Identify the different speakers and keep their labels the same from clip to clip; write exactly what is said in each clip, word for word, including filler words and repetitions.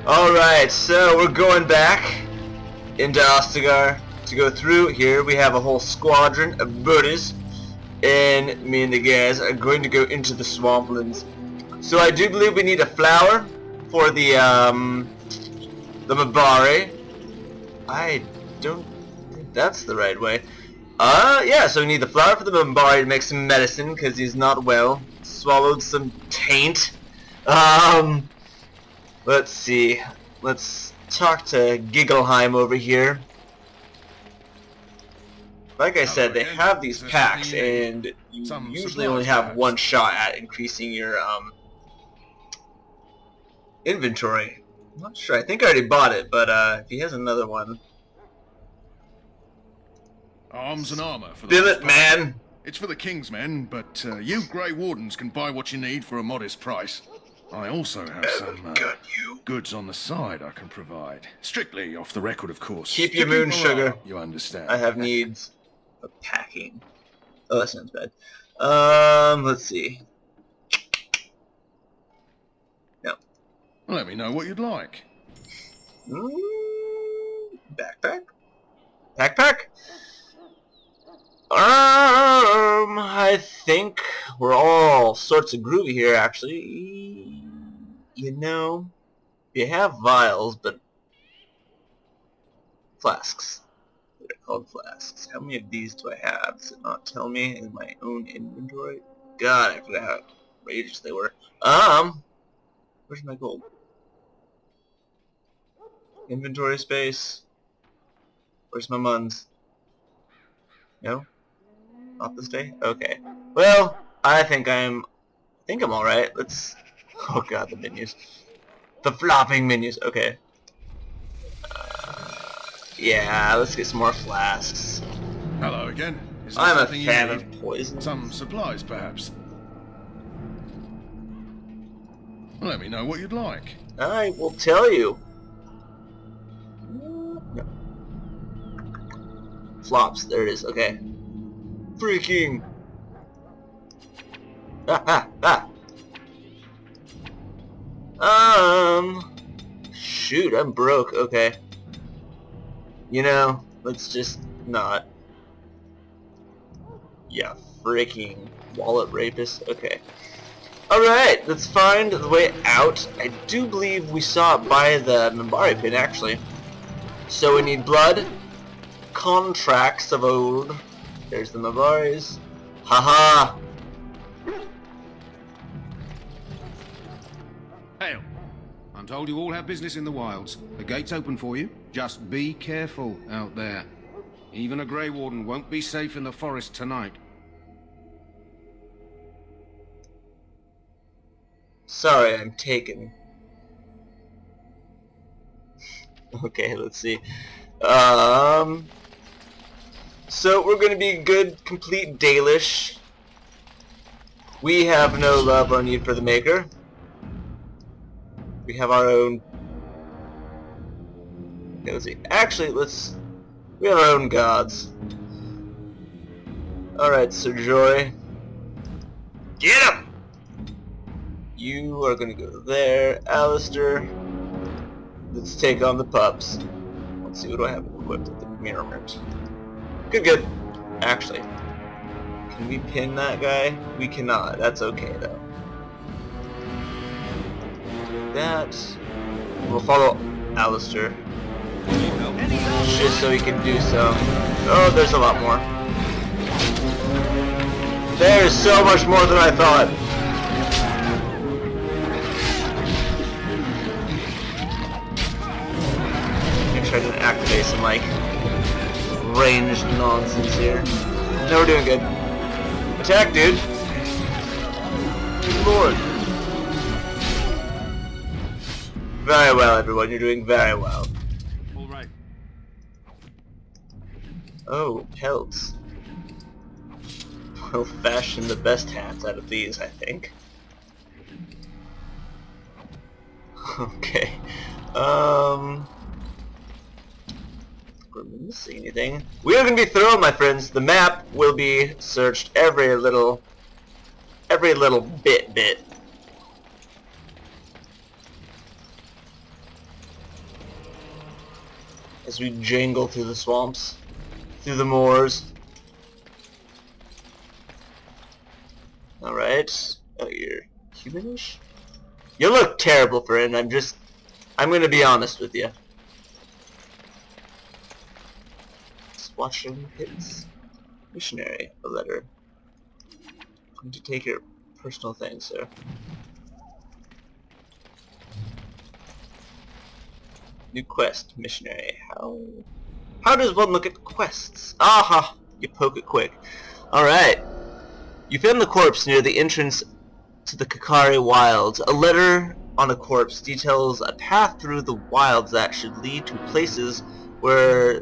Speaker 1: Alright, so we're going back into Ostagar to go through. Here we have a whole squadron of buddies, and me and the guys are going to go into the swamplands. So I do believe we need a flower for the um the Mabari. I don't think that's the right way. Uh yeah, so we need the flower for the Mabari to make some medicine because he's not well. Swallowed some taint. Um let's see. Let's talk to Giggleheim over here. Like I said, they have these packs, and you usually only have one shot at increasing your um, inventory. I'm not sure. I think I already bought it, but uh, if he has another one,
Speaker 2: arms and armor for the
Speaker 1: spill it, man.
Speaker 2: It's for the King's men, but uh, you Grey Wardens can buy what you need for a modest price. I also have some uh, goods on the side I can provide. Strictly off the record, of course.
Speaker 1: Keep your moon sugar.
Speaker 2: You understand.
Speaker 1: I have needs of packing. Oh, that sounds bad. Um, let's see. No.
Speaker 2: Let me know what you'd like.
Speaker 1: Mm, backpack? Backpack? Um, I think we're all sorts of groovy here, actually. You know, you have vials, but flasks. They're called flasks. How many of these do I have? Does it not tell me in my own inventory? God, I forgot how outrageous they were. Um, where's my gold? Inventory space. Where's my muns? No? Not this day? Okay. Well, I think I'm... I think I'm alright. Let's... Oh god, the menus. The flopping menus. Okay. Uh, yeah, let's get some more flasks.
Speaker 2: Hello again. Is there
Speaker 1: I'm a
Speaker 2: something
Speaker 1: fan
Speaker 2: you
Speaker 1: of
Speaker 2: need?
Speaker 1: poison.
Speaker 2: Some supplies, perhaps. Let me know what you'd like.
Speaker 1: I will tell you. No. Flops. There it is. Okay. Freaking. Ah, ah, ah. Um, shoot, I'm broke. Okay. You know, let's just not. Yeah, freaking wallet rapist. Okay. Alright, let's find the way out. I do believe we saw it by the Mabari pin, actually. So we need blood, contracts of old. There's the Mabaris. Haha!
Speaker 3: Hail! I'm told you all have business in the wilds. The gate's open for you. Just be careful out there. Even a Grey Warden won't be safe in the forest tonight.
Speaker 1: Sorry, I'm taken. Okay, let's see. Um... So we're going to be good, complete Dalish. We have no love or need for the Maker. We have our own... Okay, let's see. Actually, let's... We have our own gods. Alright, Sir Joy. Get him! You are going to go there. Alistair. Let's take on the pups. Let's see, what do I have equipped at the Mirrorment? Good, good. Actually, can we pin that guy? We cannot. That's okay, though. That... We'll follow Alistair. Just so he can do so. Oh, there's a lot more. There's so much more than I thought. Make sure I didn't activate some, like, ranged nonsense here. No, we're doing good. Attack, dude! Good lord. Very well, everyone. You're doing very well.
Speaker 3: All right.
Speaker 1: Oh, pelts. We'll fashion the best hats out of these, I think. Okay. Um... We're missing anything. We are going to be thorough, my friends. The map will be searched every little, every little bit, bit. as we jangle through the swamps, through the moors. Alright. Oh, you're humanish? You look terrible, friend. I'm just... I'm gonna be honest with you. Watching hits. Missionary. A letter. I'm going to take your personal things, sir. New quest. Missionary. How... How does one look at quests? Aha! You poke it quick. Alright. You found the corpse near the entrance to the Kakari Wilds. A letter on a corpse details a path through the wilds that should lead to places where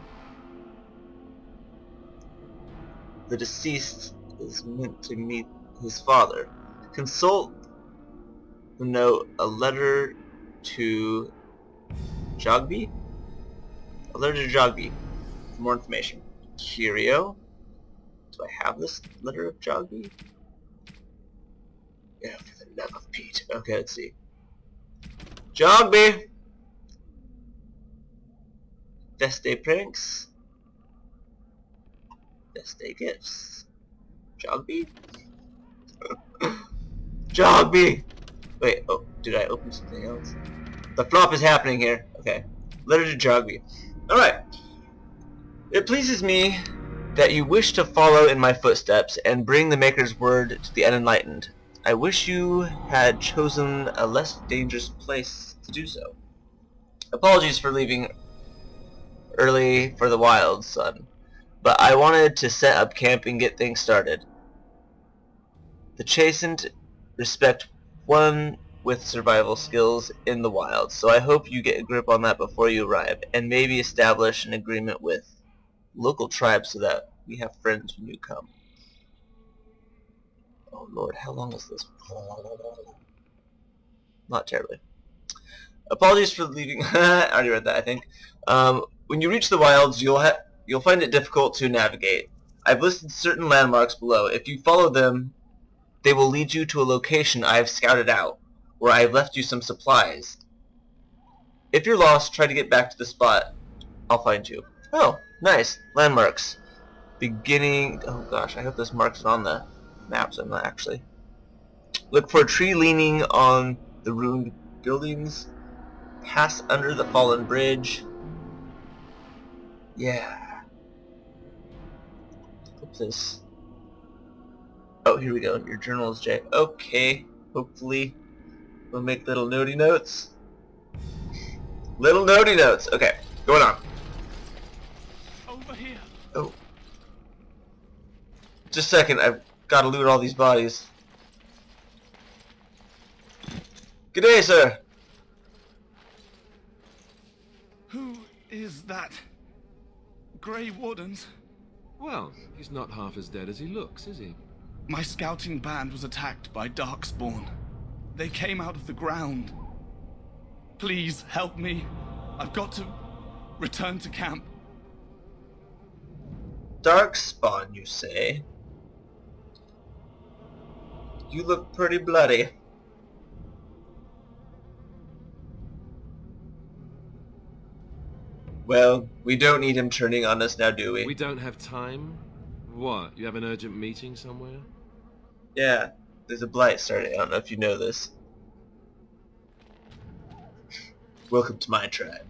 Speaker 1: the deceased is meant to meet his father. Consult the note. A letter to Jogby? A letter to Jogby for more information. Curio? Do I have this letter of Jogby? Yeah, for the love of Pete. Okay, let's see. Jogby! Feste pranks. Feste gifts. Jogby? Jogby! Wait, oh, did I open something else? The flop is happening here. Okay. Letter to Jogby. Alright. It pleases me that you wish to follow in my footsteps and bring the Maker's word to the unenlightened. I wish you had chosen a less dangerous place to do so. Apologies for leaving early for the wilds, son, but I wanted to set up camp and get things started. The chastened respect one with survival skills in the wild, so I hope you get a grip on that before you arrive, and maybe establish an agreement with local tribes so that we have friends when you come. Oh Lord, how long is this? Not terribly. Apologies for leaving. I already read that, I think. Um, when you reach the wilds, you'll ha you'll find it difficult to navigate. I've listed certain landmarks below. If you follow them, they will lead you to a location I have scouted out, where I have left you some supplies. If you're lost, try to get back to the spot. I'll find you. Oh, nice. Landmarks. Beginning... Oh gosh, I hope this marks it on the maps. I'm not actually. Look for a tree leaning on the ruined buildings. Pass under the fallen bridge. Yeah. What's this? Oh, here we go. Your journal is J. Okay. Hopefully we'll make little notey notes. Little notey notes. Okay. Going on.
Speaker 4: Over here.
Speaker 1: Oh. Just a second. I've got to loot all these bodies. Good day, sir.
Speaker 4: Who is that? Grey Wardens?
Speaker 5: Well, he's not half as dead as he looks, is he?
Speaker 4: My scouting band was attacked by Darkspawn. They came out of the ground. Please help me. I've got to return to camp.
Speaker 1: Darkspawn, you say? You look pretty bloody. Well, we don't need him turning on us now, do we?
Speaker 5: We don't have time? What? You have an urgent meeting somewhere?
Speaker 1: Yeah, there's a blight starting. I don't know if you know this. Welcome to my tribe.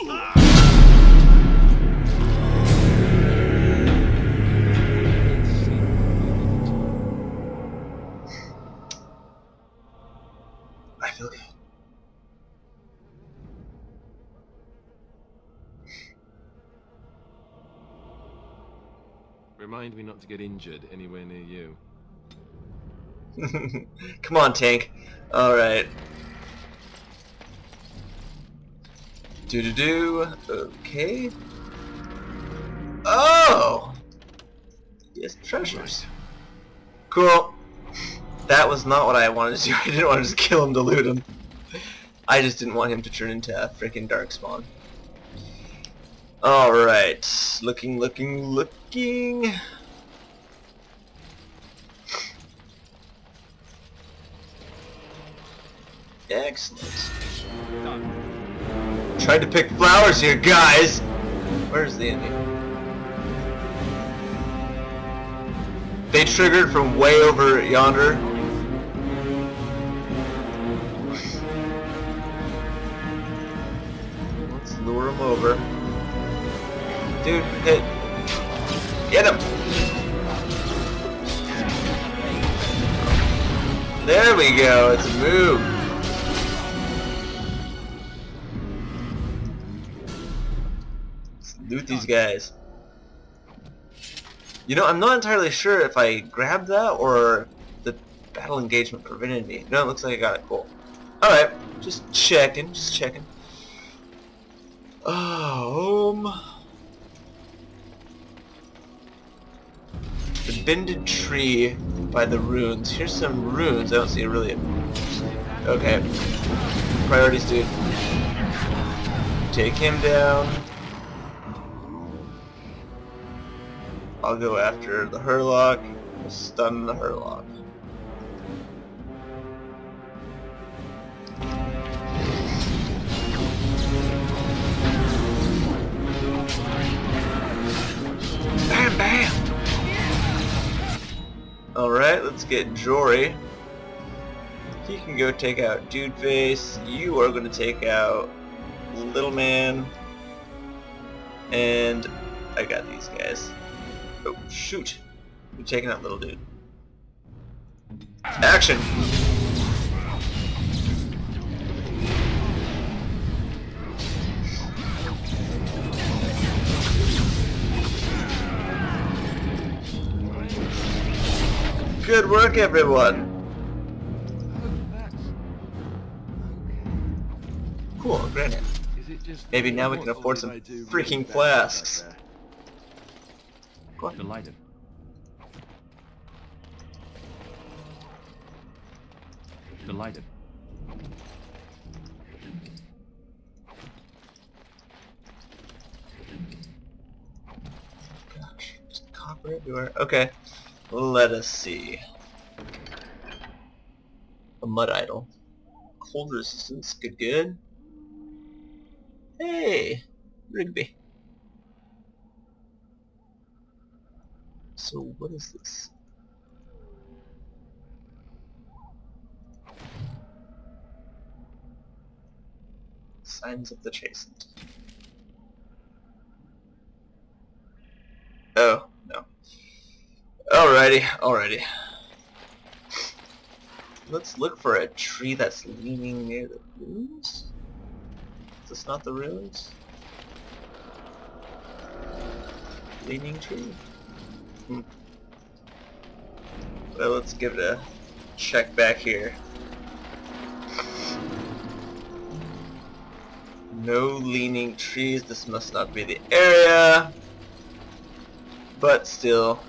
Speaker 1: I feel good.
Speaker 5: Remind me not to get injured anywhere near you.
Speaker 1: Come on, tank. Alright. Do do do. Okay. Oh! Yes, treasures. Cool. That was not what I wanted to do. I didn't want to just kill him to loot him. I just didn't want him to turn into a freaking Darkspawn. Alright. Looking, looking, looking. Excellent. Tried to pick flowers here, guys. Where's the enemy? They triggered from way over yonder. Let's lure him over. Dude, hit. Get him! There we go, it's a move. Let's loot these guys. You know, I'm not entirely sure if I grabbed that or the battle engagement prevented me. No, it looks like I got it. Cool. Alright, just checking, just checking. Oh, um... the bended tree by the runes. Here's some runes. I don't see really. Okay. Priorities, dude. Take him down. I'll go after the Hurlock. Stun the Hurlock. Bam, bam! Alright, let's get Jory. He can go take out Dude Face. You are going to take out Little Man. And I got these guys. Oh, shoot. You're taking out Little Dude. Action! Good work, everyone! Cool, granite. Maybe now we can afford some freaking flasks. What?
Speaker 6: Delighted. Delighted.
Speaker 1: Gosh, just copper everywhere. Okay, let us see. A mud idol. Cold resistance, good, good. Hey, Rigby. So what is this? Signs of the Chastened. Oh, no. Alrighty, alrighty. Let's look for a tree that's leaning near the ruins. Is this not the ruins? Leaning tree? Hmm. Well, let's give it a check back here. No leaning trees. This must not be the area. But still.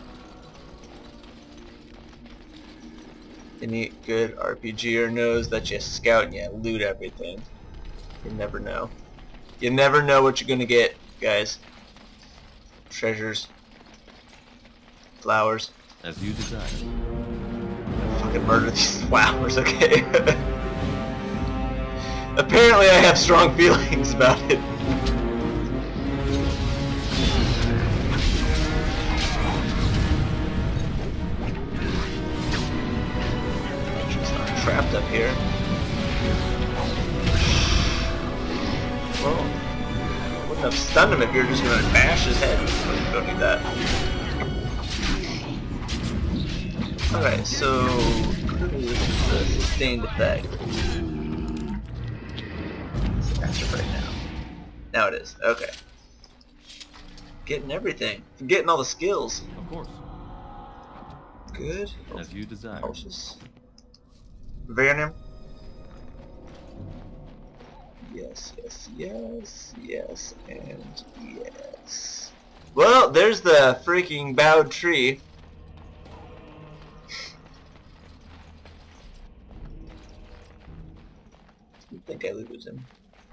Speaker 1: Any good RPGer knows that you scout and you loot everything. You never know. You never know what you're gonna get, guys. Treasures. Flowers.
Speaker 6: As you desire.
Speaker 1: Fucking murder these flowers, okay? Apparently I have strong feelings about it. She's not trapped up here. Well, I wouldn't have stunned him if you're just gonna bash his head. Don't need that. Alright, so what is the sustained effect? It's active right now. Now it is. Okay. Getting everything. Getting all the skills.
Speaker 6: Of course.
Speaker 1: Good.
Speaker 6: As you desire.
Speaker 1: Horses. Viridium. Yes, yes, yes, yes, and yes. Well, there's the freaking bowed tree. I think I lose him.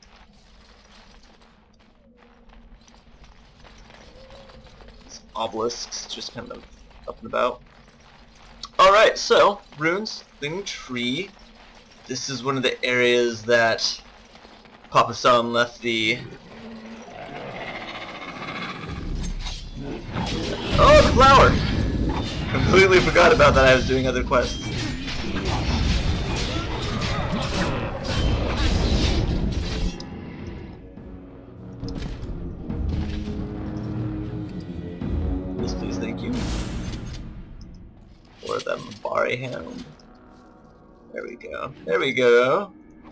Speaker 1: These obelisks just kind of up and about. Alright, so, runes, leaning tree. This is one of the areas that Papa San left the Oh, the flower! Completely forgot about that. I was doing other quests. Yes, please, thank you. Or the Mabari Hound. There we go. There we go.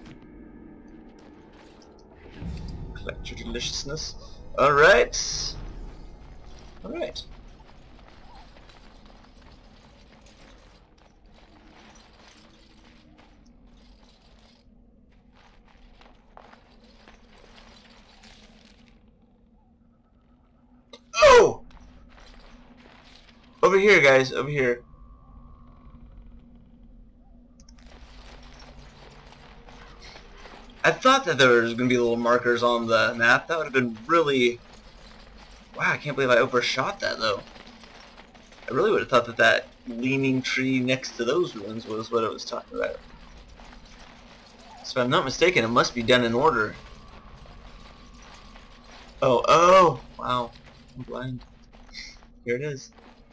Speaker 1: Collect your deliciousness. Alright. Alright. Oh! Over here, guys. Over here. I thought that there was going to be little markers on the map. That would have been really... Wow, I can't believe I overshot that, though. I really would have thought that that leaning tree next to those ruins was what I was talking about. So if I'm not mistaken, it must be done in order. Oh, oh! Wow, I'm blind. Here it is.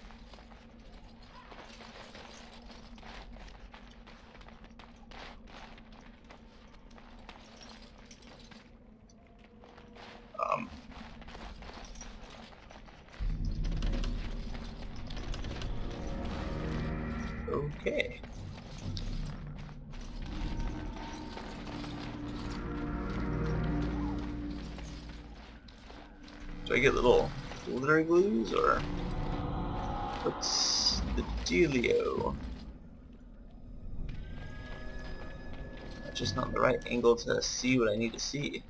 Speaker 1: Um... Okay. Do I get little glitter glues or what's the dealio? I'm just not in the right angle to see what I need to see.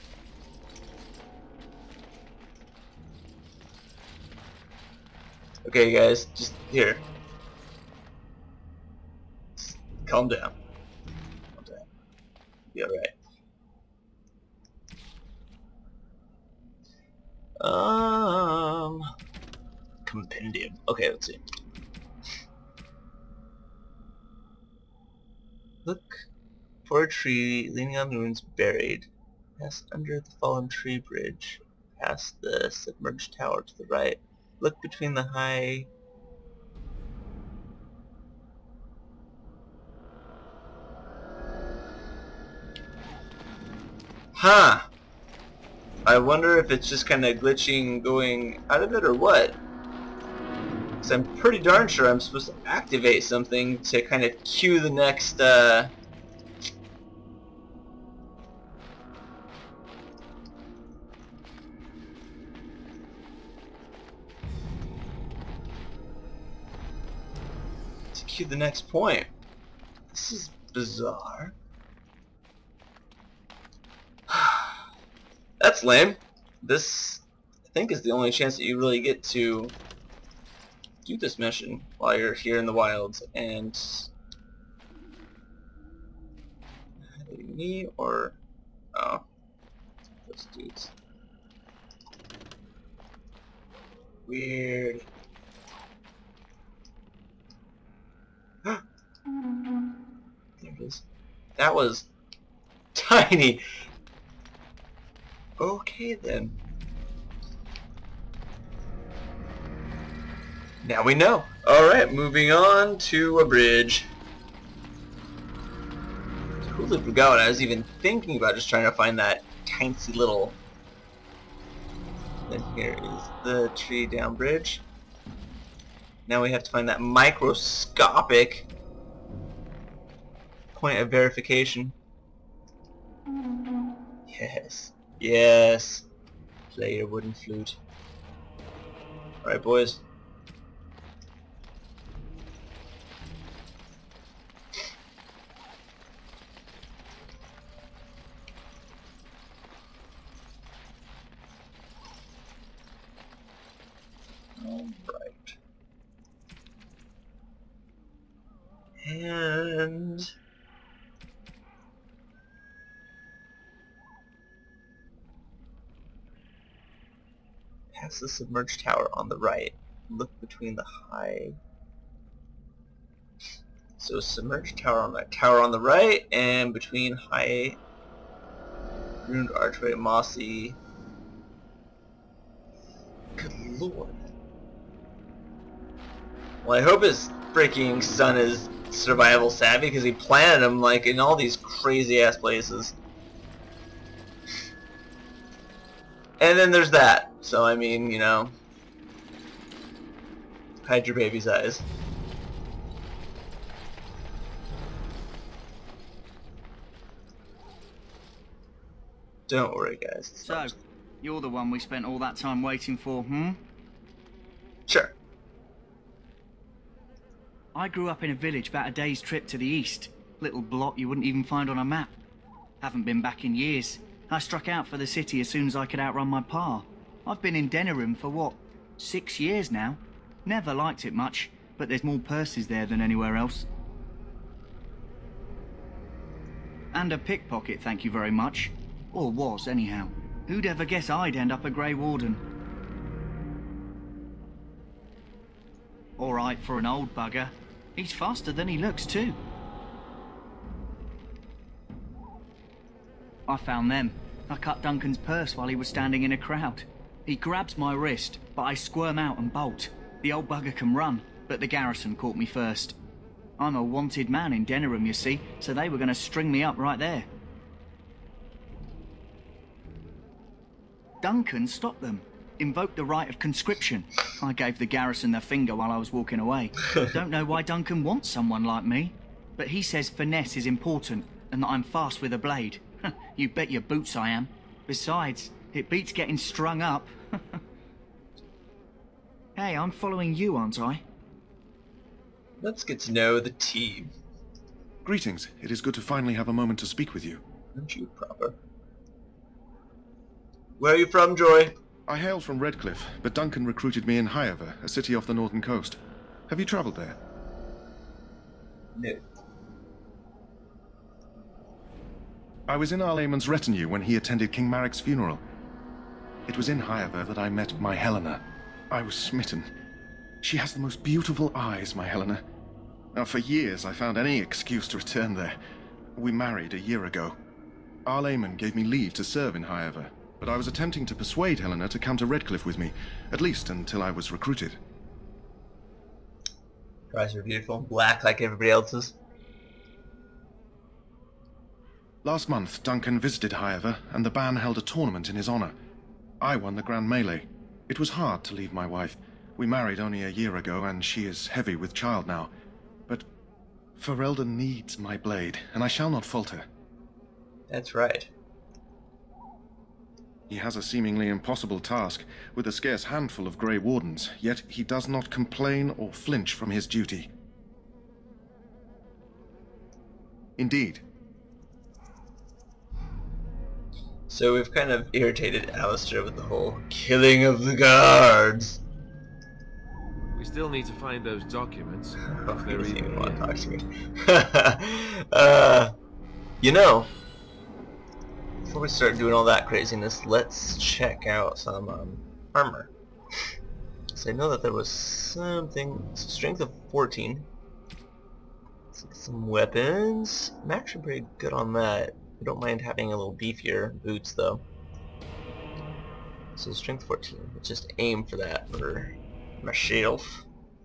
Speaker 1: Okay, guys, just here. Calm down. Calm down. Be alright. Um, compendium. Okay, let's see. Look for a tree leaning on the ruins buried. Pass under the fallen tree bridge. Past the submerged tower to the right. Look between the high... Huh. I wonder if it's just kind of glitching going out of it or what. Because I'm pretty darn sure I'm supposed to activate something to kind of cue the next, uh... to cue the next point. This is bizarre. That's lame. This, I think, is the only chance that you really get to do this mission while you're here in the wilds. And me or oh, those dudes. Weird. There it is. That was tiny. Okay then. Now we know. Alright, moving on to a bridge. Totally forgot what I was even thinking about, just trying to find that tiny little... Then here is the tree down bridge. Now we have to find that microscopic point of verification. Yes. Yes. Play your wooden flute. Alright, boys. Alright. And... past the submerged tower on the right. Look between the high... So submerged tower on the tower on the right, and between high ruined archway, mossy. Good lord. Well, I hope his freaking son is survival savvy, because he planted him like in all these crazy ass places. And then there's that. So I mean, you know, hide your baby's eyes. Don't worry, guys. It's
Speaker 7: So,
Speaker 1: fine.
Speaker 7: you're the one we spent all that time waiting for, hmm?
Speaker 1: Sure.
Speaker 7: I grew up in a village about a day's trip to the east. Little blot you wouldn't even find on a map. Haven't been back in years. I struck out for the city as soon as I could outrun my pa. I've been in Denerim for what, six years now? Never liked it much, but there's more purses there than anywhere else. And a pickpocket, thank you very much. Or was, anyhow. Who'd ever guess I'd end up a Grey Warden? Alright for an old bugger. He's faster than he looks, too. I found them. I cut Duncan's purse while he was standing in a crowd. He grabs my wrist, but I squirm out and bolt. The old bugger can run, but the garrison caught me first. I'm a wanted man in Denerim, you see, so they were going to string me up right there. Duncan stopped them. Invoked the right of conscription. I gave the garrison the finger while I was walking away. Don't know why Duncan wants someone like me, but he says finesse is important and that I'm fast with a blade. You bet your boots I am. Besides, it beats getting strung up. Hey, I'm following you, aren't I?
Speaker 1: Let's get to know the team.
Speaker 2: Greetings. It is good to finally have a moment to speak with you.
Speaker 1: Aren't you proper? Where are you from, Joy?
Speaker 2: I hail from Redcliffe, but Duncan recruited me in Highever, a city off the northern coast. Have you travelled there?
Speaker 1: No.
Speaker 2: I was in Arlayman's retinue when he attended King Marek's funeral. It was in Highever that I met my Helena. I was smitten. She has the most beautiful eyes, my Helena. Now, for years I found any excuse to return there. We married a year ago. Arlayman gave me leave to serve in Highever, but I was attempting to persuade Helena to come to Redcliffe with me, at least until I was recruited.
Speaker 1: Eyes are beautiful, black like everybody else's.
Speaker 2: Last month, Duncan visited Highever, and the band held a tournament in his honor. I won the Grand Melee. It was hard to leave my wife. We married only a year ago, and she is heavy with child now. But Ferelden needs my blade, and I shall not falter.
Speaker 1: That's right.
Speaker 2: He has a seemingly impossible task, with a scarce handful of Grey Wardens, yet he does not complain or flinch from his duty. Indeed.
Speaker 1: So we've kind of irritated Alistair with the whole killing of the guards.
Speaker 5: We still need to find those documents.
Speaker 1: Oh,
Speaker 5: If
Speaker 1: he
Speaker 5: they're
Speaker 1: doesn't
Speaker 5: even
Speaker 1: even want to
Speaker 5: here.
Speaker 1: talk to me. uh, you know, before we start doing all that craziness, let's check out some um, armor. So I know that there was something, strength of fourteen. Let's look at some weapons. I'm actually pretty good on that. I don't mind having a little beefier boots though. So strength fourteen. Let's just aim for that for myself.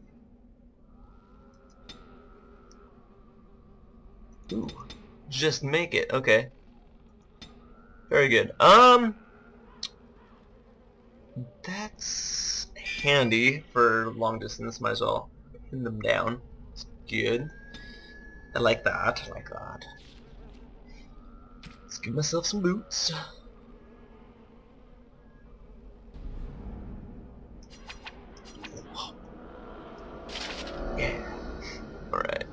Speaker 1: Ooh, just make it. Okay. Very good. Um, that's handy for long distance. Might as well pin them down. It's good. I like that. I like that. Let's give myself some boots. Yeah. Alright.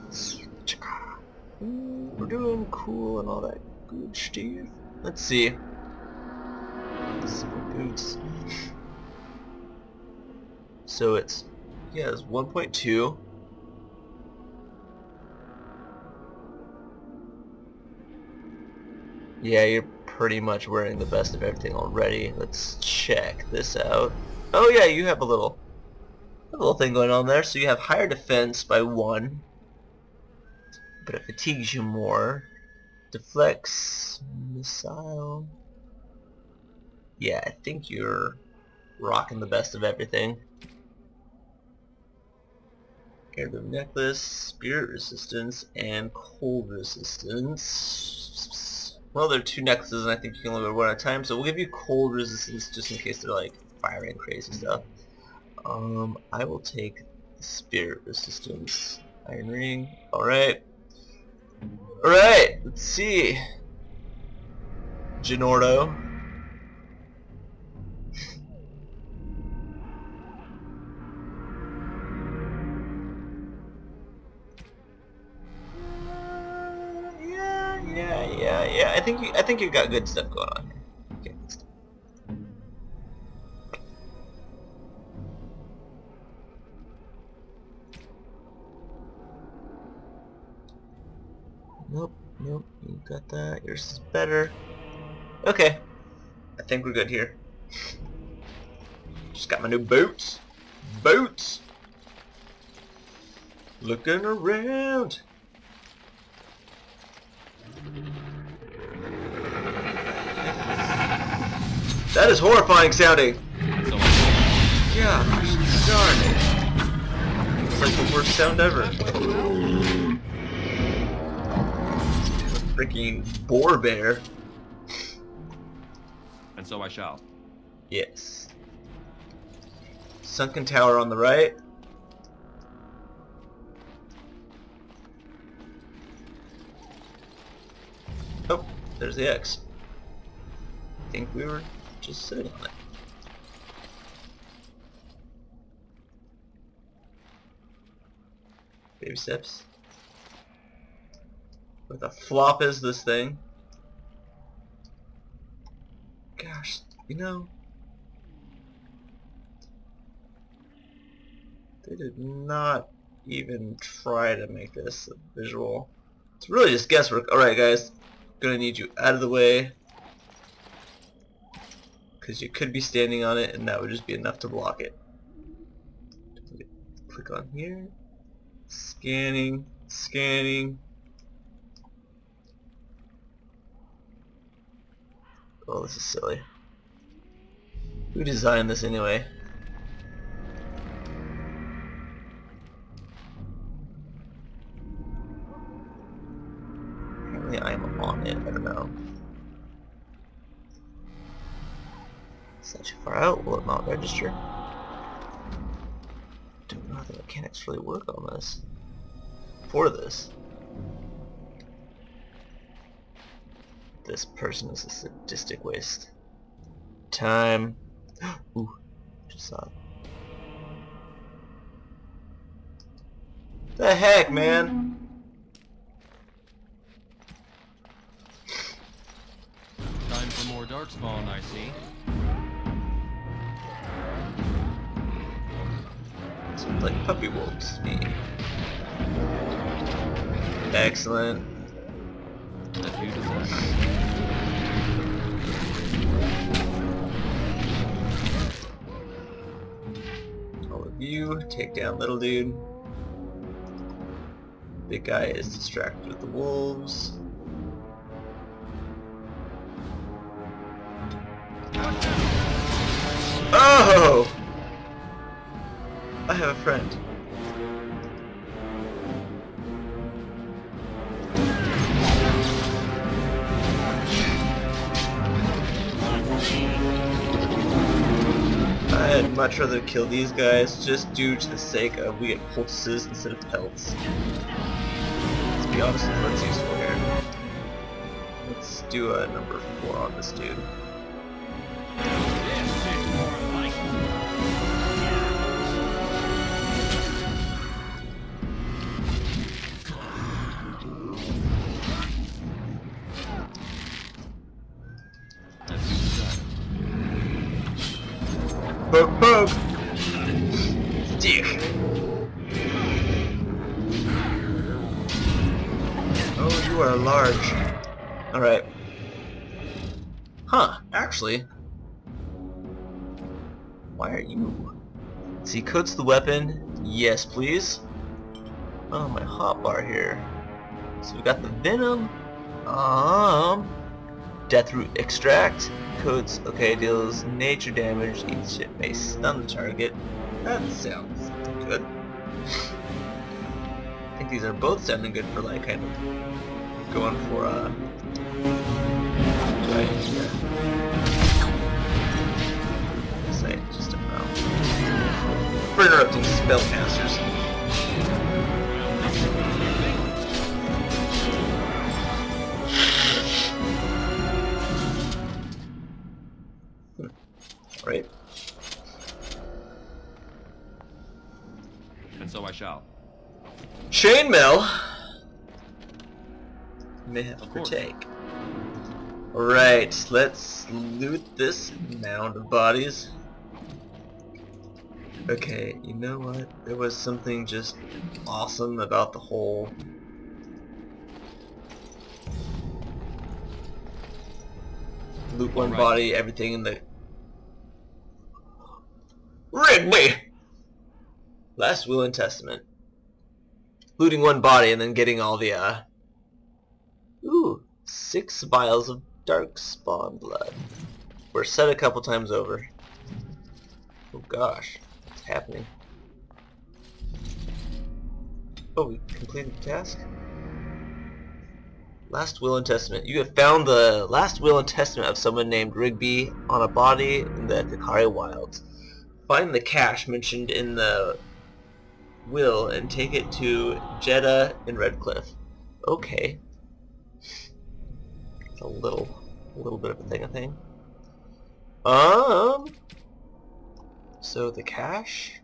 Speaker 1: We're doing cool and all that good stuff. Let's see. Some boots. So it's, yeah, it's one point two. Yeah, you're pretty much wearing the best of everything already. Let's check this out. Oh yeah, you have a little, a little thing going on there. So you have higher defense by one, but it fatigues you more. Deflects, missile. Yeah, I think you're rocking the best of everything. Heirloom necklace, spirit resistance, and cold resistance. Well, there are two necklaces, and I think you can only wear one at a time, so we'll give you cold resistance just in case they're like firing crazy stuff. Um, I will take the spirit resistance. Iron ring. Alright. Alright, let's see. Genordo. yeah, yeah, yeah, yeah. I think you I think you got good stuff going on here. Okay. Nope, nope, you got that. Yours is better. Okay. I think we're good here. Just got my new boots. Boots! Looking around. That is horrifying sounding. Yeah, darn it. It's like the worst sound ever. Freaking boar bear.
Speaker 6: And so I shall.
Speaker 1: Yes. Sunken tower on the right. Oh, there's the X. I think we were just sitting on it. Baby steps. What the flop is this thing? Gosh, you know, they did not even try to make this a visual. It's really just guesswork. Alright guys, gonna need you out of the way, because you could be standing on it and that would just be enough to block it. Click on here. Scanning, scanning. Oh, this is silly. Who designed this anyway? Apparently I'm on it, I don't know. Is that too far out? Will it not register? Don't know how the mechanics really work on this. For this. This person is a sadistic waste. Time. Ooh, just saw it. The heck, man?
Speaker 6: Time for more Darkspawn, I see.
Speaker 1: Sounds like puppy wolves to me. Excellent.
Speaker 6: As you desire.
Speaker 1: All of you, take down little dude. Big guy is distracted with the wolves. Oh! I have a friend. I'd much rather kill these guys just due to the sake of we get poultices instead of pelts. Let's be honest with what's useful here. Let's do a number four on this dude. Poke, poke! Dick! Oh, you are large. Alright. Huh, actually. Why are you? See, coats the weapon. Yes, please. Oh, my hotbar here. So we got the venom. Um... Deathroot extract. Codes, okay, deals nature damage. Each hit may stun the target. That sounds good. these are both sounding good for like kind of going for a. Right here. Say just about for interrupting spellcasters. Hmm. Right.
Speaker 6: And so I shall.
Speaker 1: Chainmail may have to
Speaker 6: Of course.
Speaker 1: partake. Alright, let's loot this mound of bodies. Okay, you know what? There was something just awesome about the whole loot one
Speaker 6: Alright.
Speaker 1: body, everything in the Rigby! Last Will and Testament. Looting one body and then getting all the uh ooh, six vials of dark spawn blood. We're set a couple times over. Oh gosh, what's happening? Oh, we completed the task? Last Will and Testament. You have found the last Will and Testament of someone named Rigby on a body in the Dakari Wilds. Find the cache mentioned in the will and take it to Jeddah in Redcliffe. Okay. It's a little, a little bit of a thing, I think. Um. So the cache.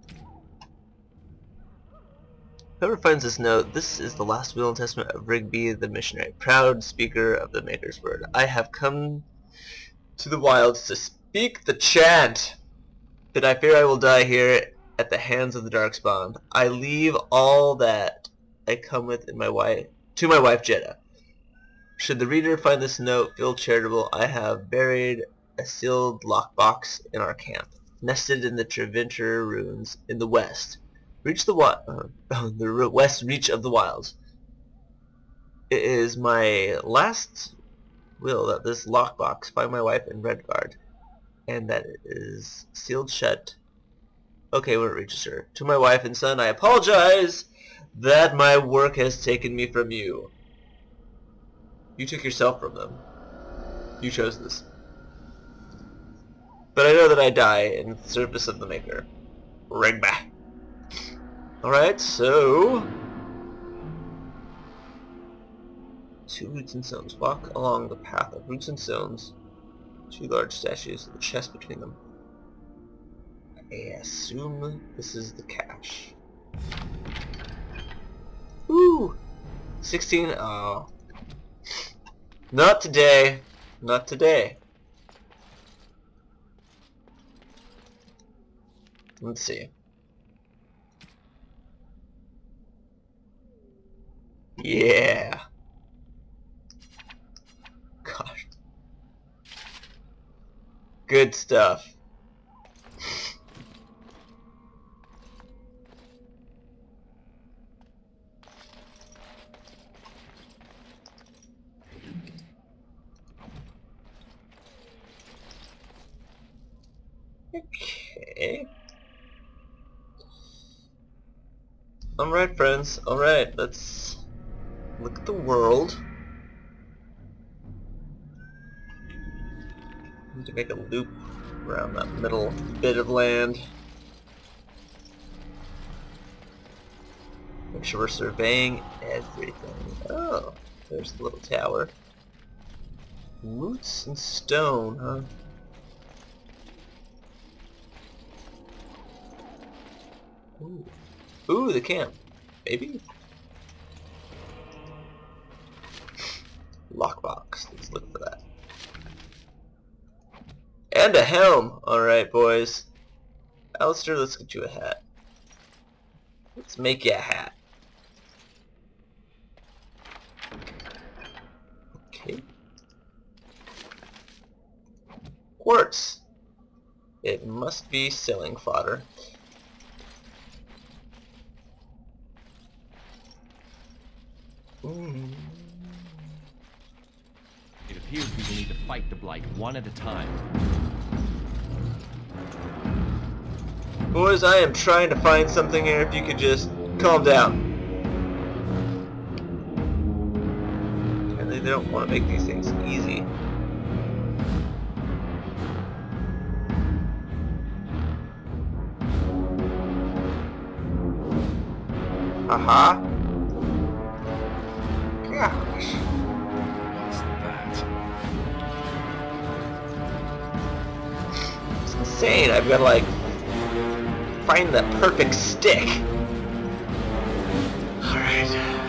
Speaker 1: Whoever finds this note, this is the last will and testament of Rigby the missionary, proud speaker of the Maker's word. I have come to the wilds to speak the chant, but I fear I will die here at the hands of the Darkspawn. I leave all that I come with in my wife to my wife Jeddah. Should the reader find this note, feel charitable. I have buried a sealed lockbox in our camp, nested in the Treventure ruins in the west. Reach the wi uh, the west reach of the wilds. It is my last will that this lockbox find my wife in Redguard, and that it is sealed shut. Okay, when it reaches her. To my wife and son, I apologize that my work has taken me from you. You took yourself from them. You chose this. But I know that I die in the service of the Maker. Rigby. Alright, so two roots and stones. Walk along the path of roots and stones. Two large statues with a chest between them. I assume this is the cache. Ooh! sixteen, oh. Not today. Not today. Let's see. Yeah. Gosh. Good stuff. Okay. Alright, friends. Alright, let's look at the world. Need to make a loop around that middle bit of land. Make sure we're surveying everything. Oh, there's the little tower. Roots and stone, huh? Ooh. Ooh, the camp. Maybe? Lockbox. Let's look for that. And a helm! Alright, boys. Alistair, let's get you a hat. Let's make you a hat. Okay. Quartz. It must be selling fodder. Mm.
Speaker 6: It appears we will need to fight the Blight one at a time.
Speaker 1: Boys, I am trying to find something here. If you could just calm down. they don't want to make these things easy. Aha. Gosh.
Speaker 2: What's that?
Speaker 1: It's insane. I've got to like find that perfect stick. Alright.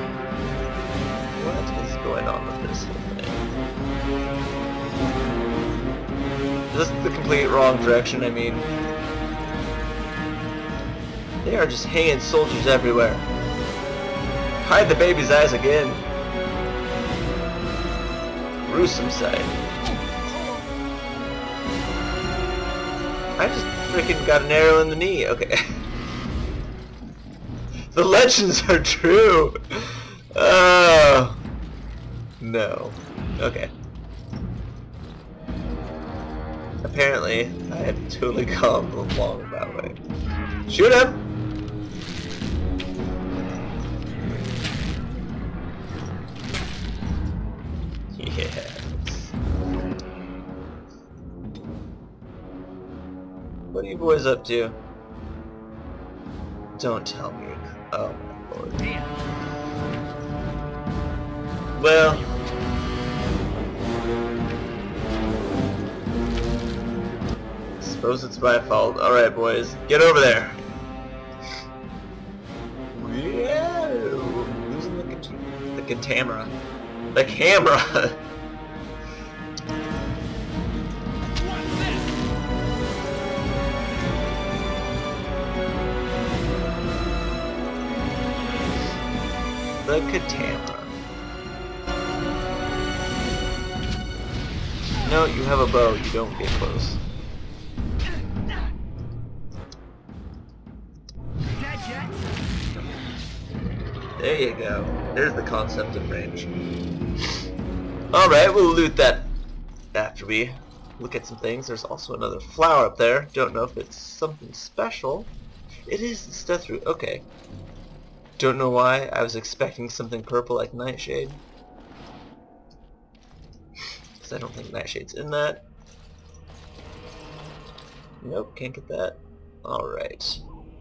Speaker 1: What is going on with this whole thing? This is the complete wrong direction, I mean. They are just hanging soldiers everywhere. Hide the baby's eyes again. Gruesome sight. I just freaking got an arrow in the knee. Okay. The legends are true. Oh. No. Okay. Apparently, I have totally gone along that way. Shoot him! Yes. What are you boys up to? Don't tell me. Oh my lord. Well. Suppose it's my fault. Alright boys, get over there. Whoa. Losing the, cont the camera. The camera! The Katamra. No, you have a bow, you don't get close. There you go. There's the concept of range. Alright, we'll loot that after we look at some things. There's also another flower up there. Don't know if it's something special. It is, it's Deathroot. Okay. Don't know why. I was expecting something purple like Nightshade. Because I don't think Nightshade's in that. Nope, can't get that. Alright.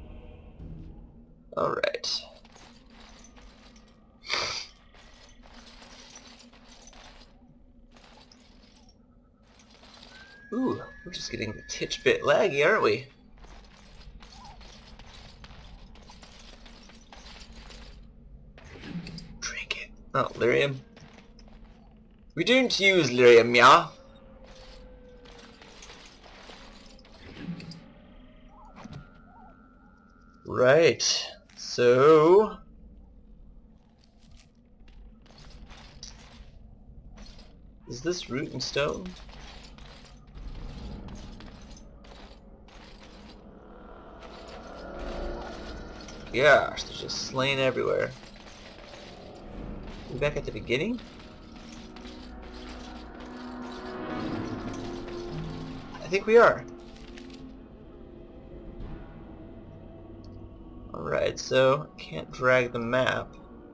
Speaker 1: Alright. Ooh, we're just getting a titch bit laggy, aren't we? Drink it. Oh, lyrium. We don't use lyrium, yeah? Right. So... is this root and stone? Gosh, there's just slain everywhere. Are we back at the beginning? I think we are. Alright, so can't drag the map.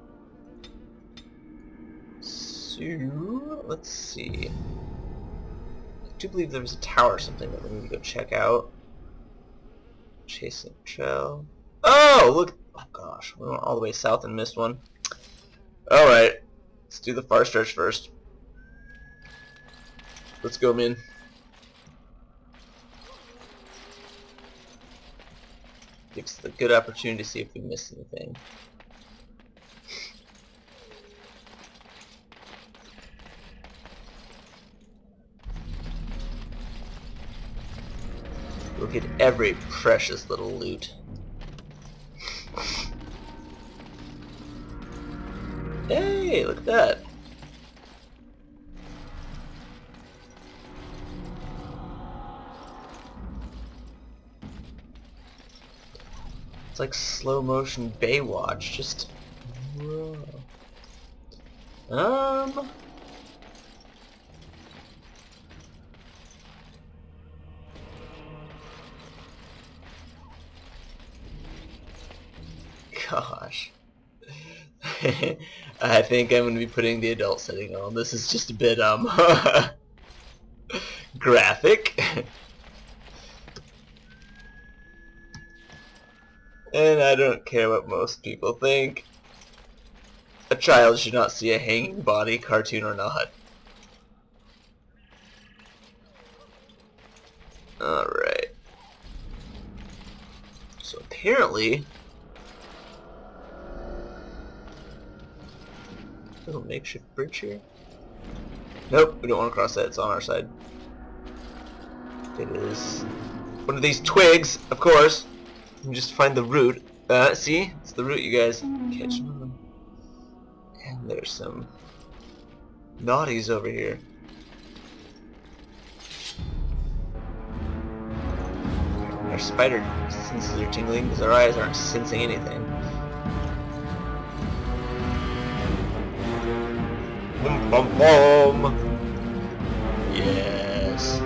Speaker 1: So let's see. I do believe there was a tower or something that we need to go check out. Chasing trail. Oh, look! Oh gosh, we went all the way south and missed one. Alright, let's do the far stretch first. Let's go, man. Gives us a good opportunity to see if we missed anything. Look at every precious little loot. Hey, look at that. It's like slow motion Baywatch, just whoa. Um Gosh. I think I'm going to be putting the adult setting on. This is just a bit, um, graphic. And I don't care what most people think. A child should not see a hanging body, cartoon or not. Alright. So apparently... little makeshift bridge here. Nope, we don't want to cross that. It's on our side. It is one of these twigs, of course. You just find the root. Uh, see? It's the root, you guys. Catch them. And there's some naughties over here. Our spider senses are tingling because our eyes aren't sensing anything. Boom, boom, boom. Yes.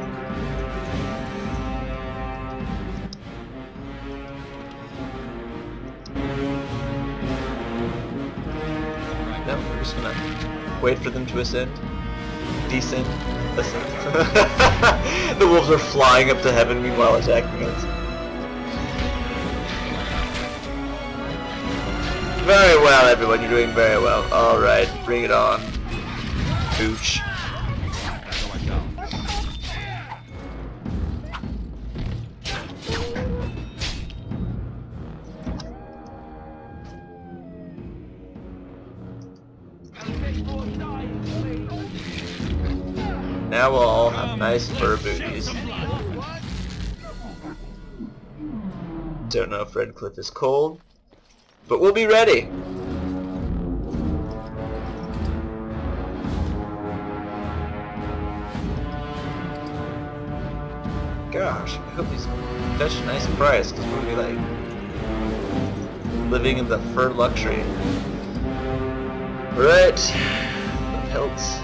Speaker 1: No, we're just gonna wait for them to ascend. Descend. Ascend. The wolves are flying up to heaven meanwhile attacking us. Very well, everyone. You're doing very well. Alright, bring it on. Booch. Now we'll all have nice fur booties. Don't know if Redcliffe is cold, but we'll be ready. Gosh, I hope he's such a nice price, because we'll be like living in the fur luxury. Right, the pelts.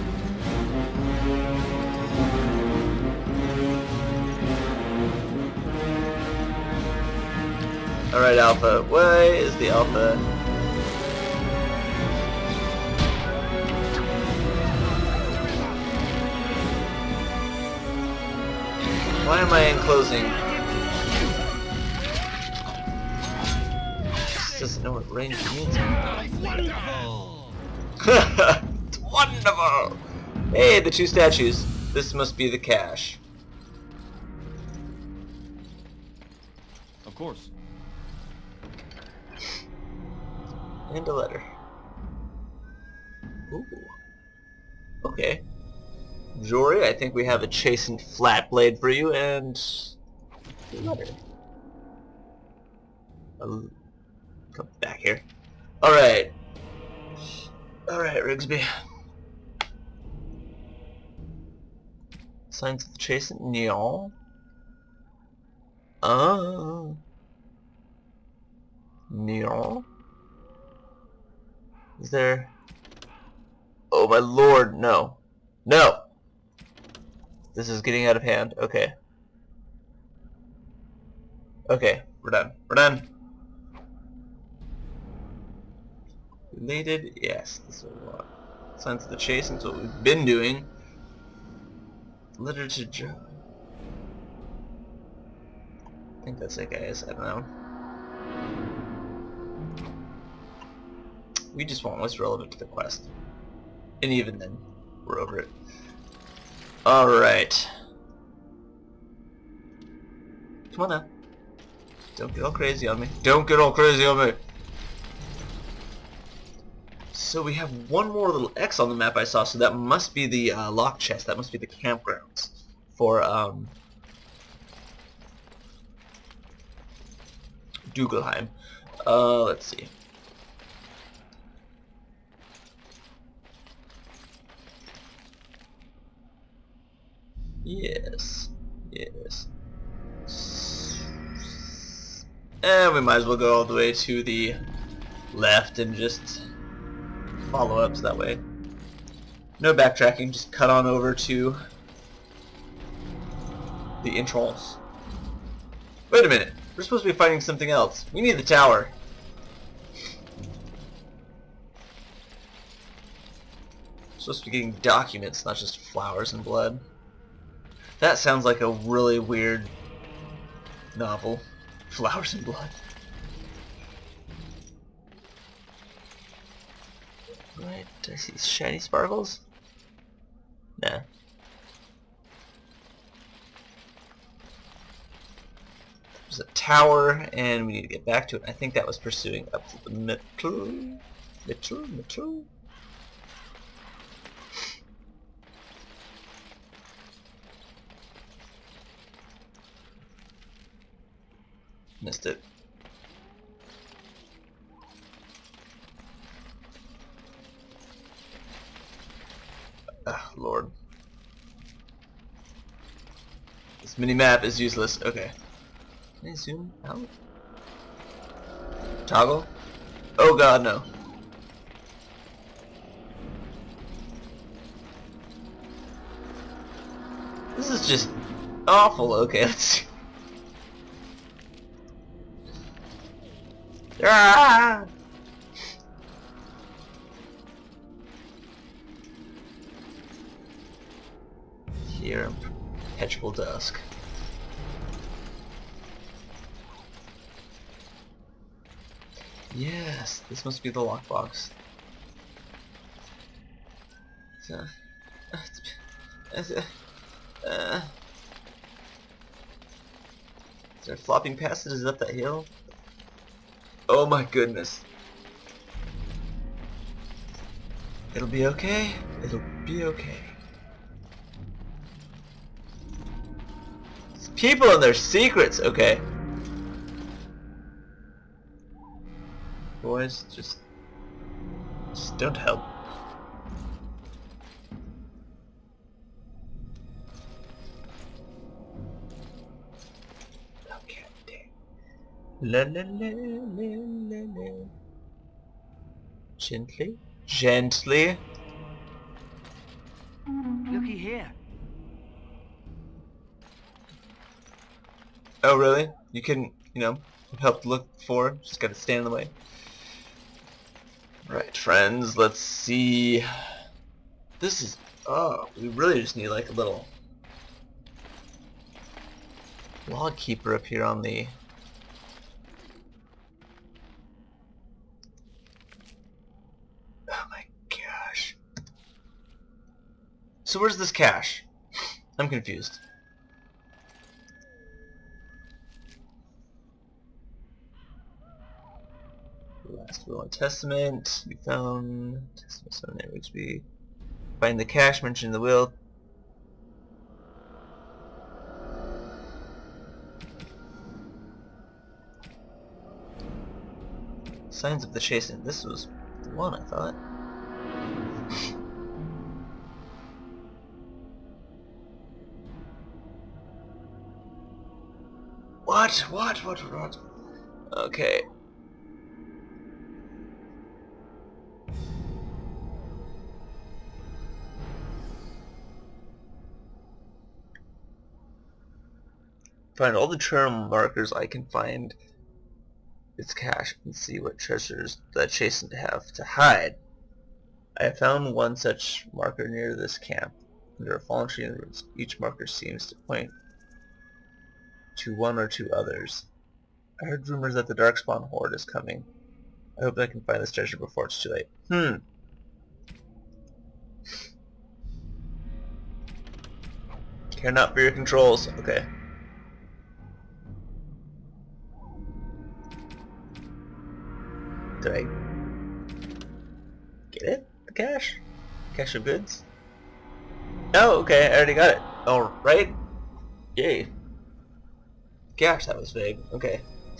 Speaker 1: Alright, Alpha. Where is the Alpha? Why am I enclosing? This doesn't know what range means. It's wonderful! Hey, the two statues. This must be the cache.
Speaker 6: Of course.
Speaker 1: And a letter. Ooh. Okay. Jory, I think we have a chastened flat blade for you, and a letter. I'll come back here. Alright. Alright, Rigsby. Signs of the chastened Neon. Oh. Neon. Is there... Oh my lord, no. No! This is getting out of hand. Okay. Okay, we're done. We're done. Related? Yes, this is a lot. Signs of the chase, that's what we've been doing. Letter to Joe. I think that's it, guys. I don't know. We just want what's relevant to the quest. And even then, we're over it. Alright. Come on now. Don't get all crazy on me. Don't get all crazy on me! So we have one more little X on the map I saw, so that must be the uh, lock chest. That must be the campgrounds for um, Dugelheim. Uh, let's see. Yes, yes. And we might as well go all the way to the left and just follow up so that way. No backtracking, just cut on over to the entrance. Wait a minute, we're supposed to be fighting something else. We need the tower. supposed to be getting documents, not just flowers and blood. That sounds like a really weird novel. Flowers and blood. Right, do I see shiny sparkles? Nah. There's a tower, and we need to get back to it. I think that was pursuing up to the middle. Middle, middle. Missed it. Ah, Lord. This mini-map is useless. Okay. Can I zoom out? Toggle? Oh god, no. This is just awful. Okay, let's see. Ah! Here in perpetual dusk. Yes, this must be the lockbox. So, uh, uh, is there flopping passages up that hill? Oh my goodness. It'll be okay. It'll be okay. It's people and their secrets. Okay. Boys, just, just don't help. Okay, dang. La la la la la la. Gently, gently.
Speaker 7: Looky here.
Speaker 1: Oh really? You can, you know, help look for. Just gotta stand in the way. Right, friends, let's see. This is, oh, we really just need like a little log keeper up here on the oh my gosh. So where's this cache? I'm confused. Last will and testament. We found testament seven eight weeks. We find the cache mentioned in the will. Signs of the chasing. This was the one I thought. What? What? What? What? Okay. Find all the terminal markers I can find its cache and see what treasures that Chastened have to hide. I have found one such marker near this camp. Under a fallen tree in the roots. Each marker seems to point to one or two others. I heard rumors that the Darkspawn Horde is coming. I hope I can find this treasure before it's too late. Hmm. Care not for your controls. Okay. Did I get it? The cache? Cache of goods? Oh, okay, I already got it. Alright. Yay. Gosh, that was vague. Okay.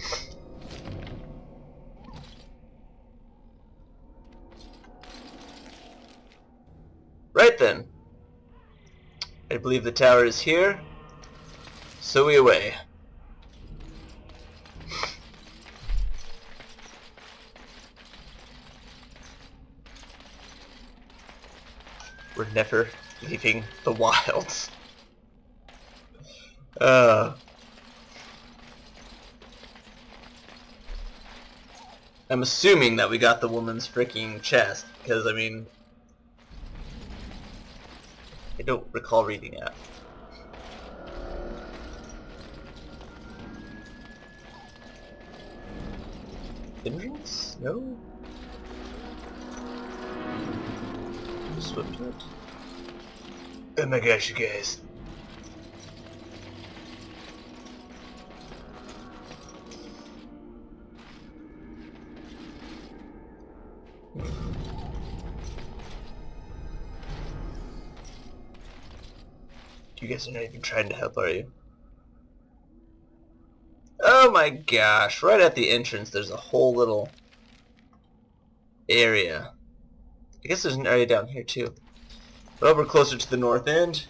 Speaker 1: Right then. I believe the tower is here. So we away. We're never leaving the wilds. Uh, I'm assuming that we got the woman's freaking chest, because I mean, I don't recall reading that. Vengeance? No? Swiftfoot? Oh my gosh, you guys. You guys are not even trying to help, are you? Oh my gosh, right at the entrance there's a whole little area. I guess there's an area down here too. But over closer to the north end.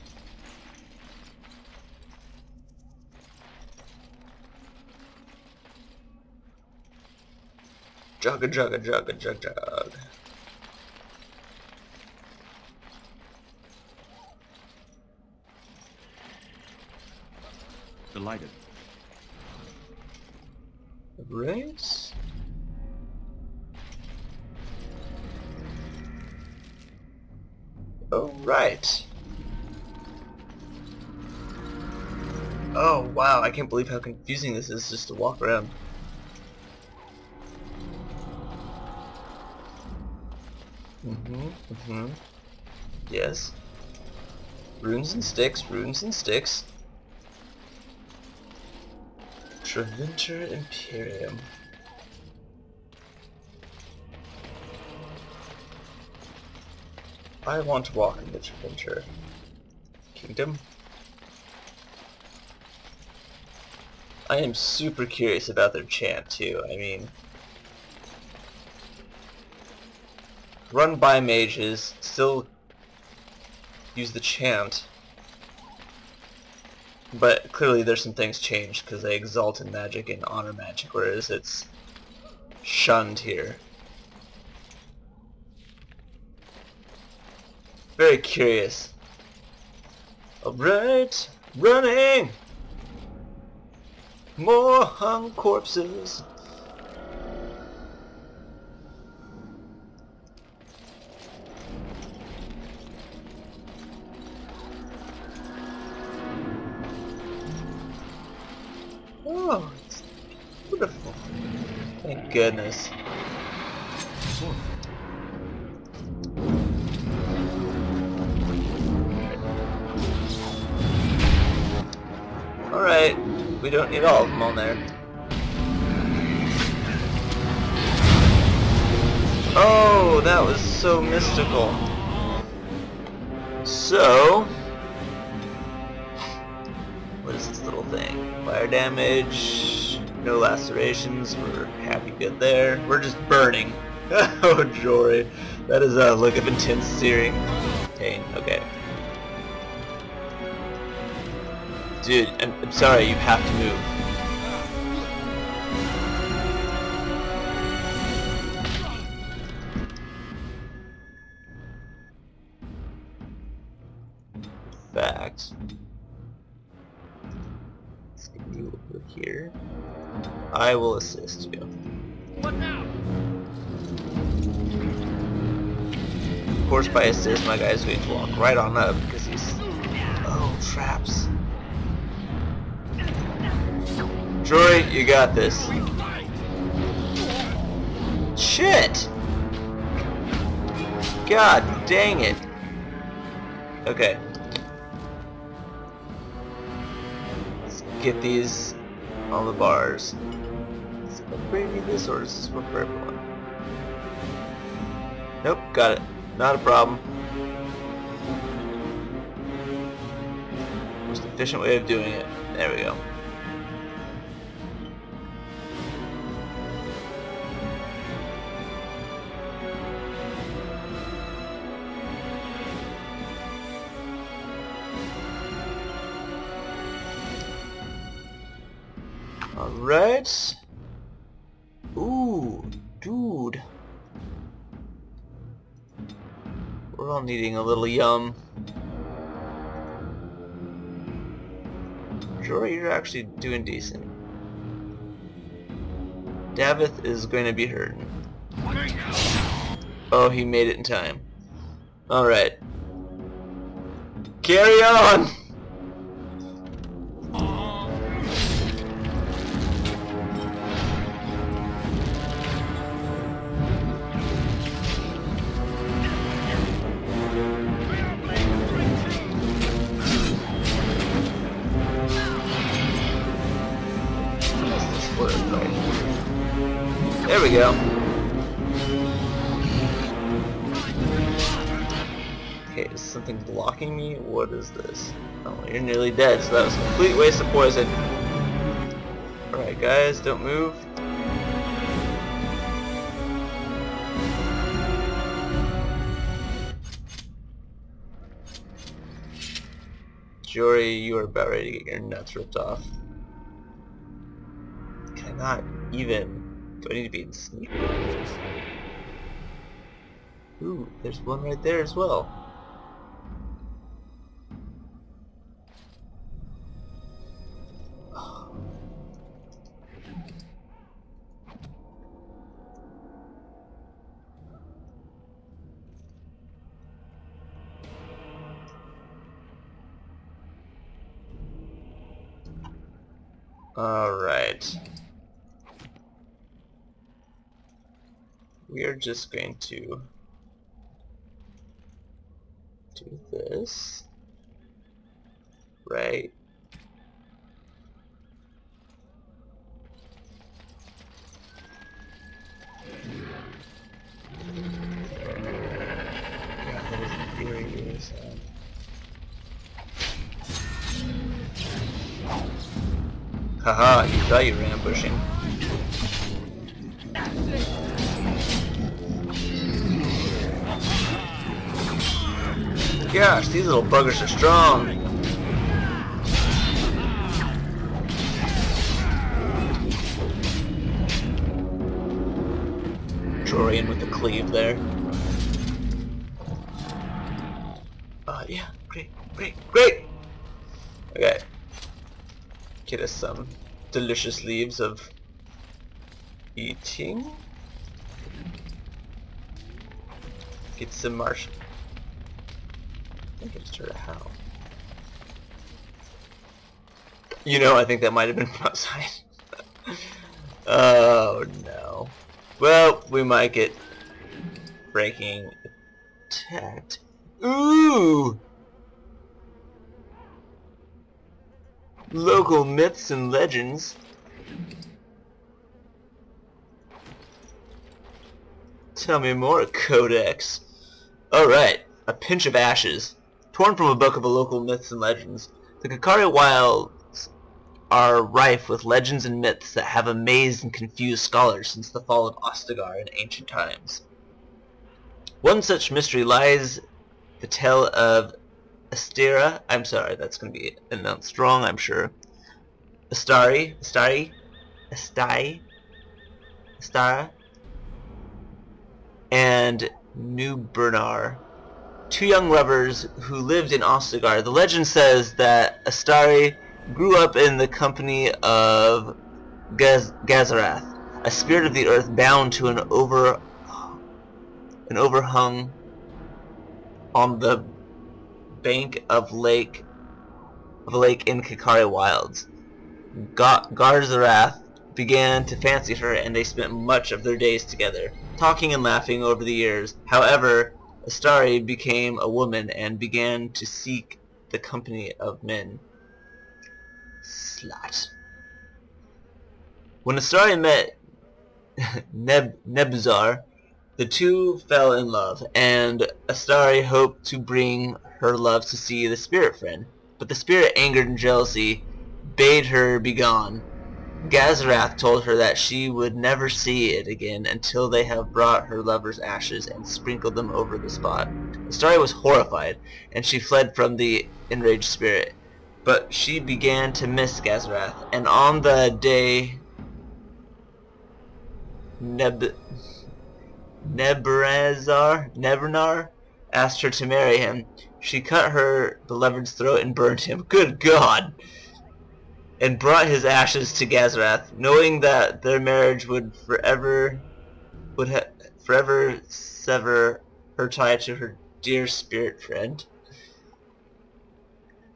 Speaker 1: Jugga jugga jugga jug jug.
Speaker 6: Delighted.
Speaker 1: Right. Oh, right. Oh, wow, I can't believe how confusing this is just to walk around. Mm-hmm, mm-hmm. Yes. Runes and sticks, runes and sticks. Treventure Imperium. I want to walk in the Treventure Kingdom. I am super curious about their chant too. I mean, run by mages, still use the chant, but clearly there's some things changed because they exalt in magic and honor magic, whereas it's shunned here. Very curious. Alright, running! More hung corpses. Oh, it's beautiful. Thank goodness. Alright, we don't need all of them on there. Oh, that was so mystical. So, what is this little thing? Fire damage, no lacerations, we're happy good there. We're just burning. Oh, Jory. That is a look of intense searing pain. Okay. Dude, I'm, I'm sorry, you have to move. In fact, let's get you over here. I will assist you.
Speaker 6: What now?
Speaker 1: Of course, by assist, my guy's going to walk right on up because he's... Oh, traps. Troy, you got this. Shit! God dang it. Okay. Let's get these on the bars. Is it bring me this or is this one for everyone? Nope, got it. Not a problem. Most efficient way of doing it. There we go. Alright. Ooh, dude. We're all needing a little yum. Jory, you're actually doing decent. Davith is going to be hurting. Oh, he made it in time. Alright. Carry on! There we go. Okay, is something blocking me? What is this? Oh, you're nearly dead, so that was a complete waste of poison. Alright guys, don't move. Jory, you are about ready to get your nuts ripped off. Can I not even... Do I need to be in sneak? Ooh, there's one right there as well. Alright. We are just going to do this, right? Yeah, that is in theory, so. Haha, you thought you were ambushing. Gosh, these little buggers are strong. Jorian with the cleave there. Uh, yeah, great, great, great! Okay. Get us some delicious leaves of eating. Get some marsh. I think I just heard a howl. You know, I think that might have been from outside. Oh no. Well, we might get breaking attacked. Ooh! Local myths and legends. Tell me more, Codex. Alright, a pinch of ashes. Torn from a book of a local myths and legends. The Kikari Wilds are rife with legends and myths that have amazed and confused scholars since the fall of Ostagar in ancient times. One such mystery lies the tale of Astera. I'm sorry, that's going to be announced wrong, I'm sure. Astari, Astari, Astai, Astara, and New Bernard, two young lovers who lived in Ostagar. The legend says that Astari grew up in the company of Gaz Gazarath, a spirit of the earth bound to an over an overhung on the bank of lake of a lake in Kikari Wilds. Ga Gazarath began to fancy her, and they spent much of their days together, talking and laughing over the years. However, Astari became a woman and began to seek the company of men. Slut. When Astari met Neb Nebuzar, the two fell in love, and Astari hoped to bring her love to see the spirit friend. But the spirit, angered and jealousy, bade her begone. Gazarath told her that she would never see it again until they have brought her lover's ashes and sprinkled them over the spot. Astari was horrified, and she fled from the enraged spirit. But she began to miss Gazarath, and on the day Neb Nebrazar Nebernar asked her to marry him, she cut her beloved's throat and burned him. Good God! And brought his ashes to Gazarath, knowing that their marriage would forever would ha forever sever her tie to her dear spirit friend.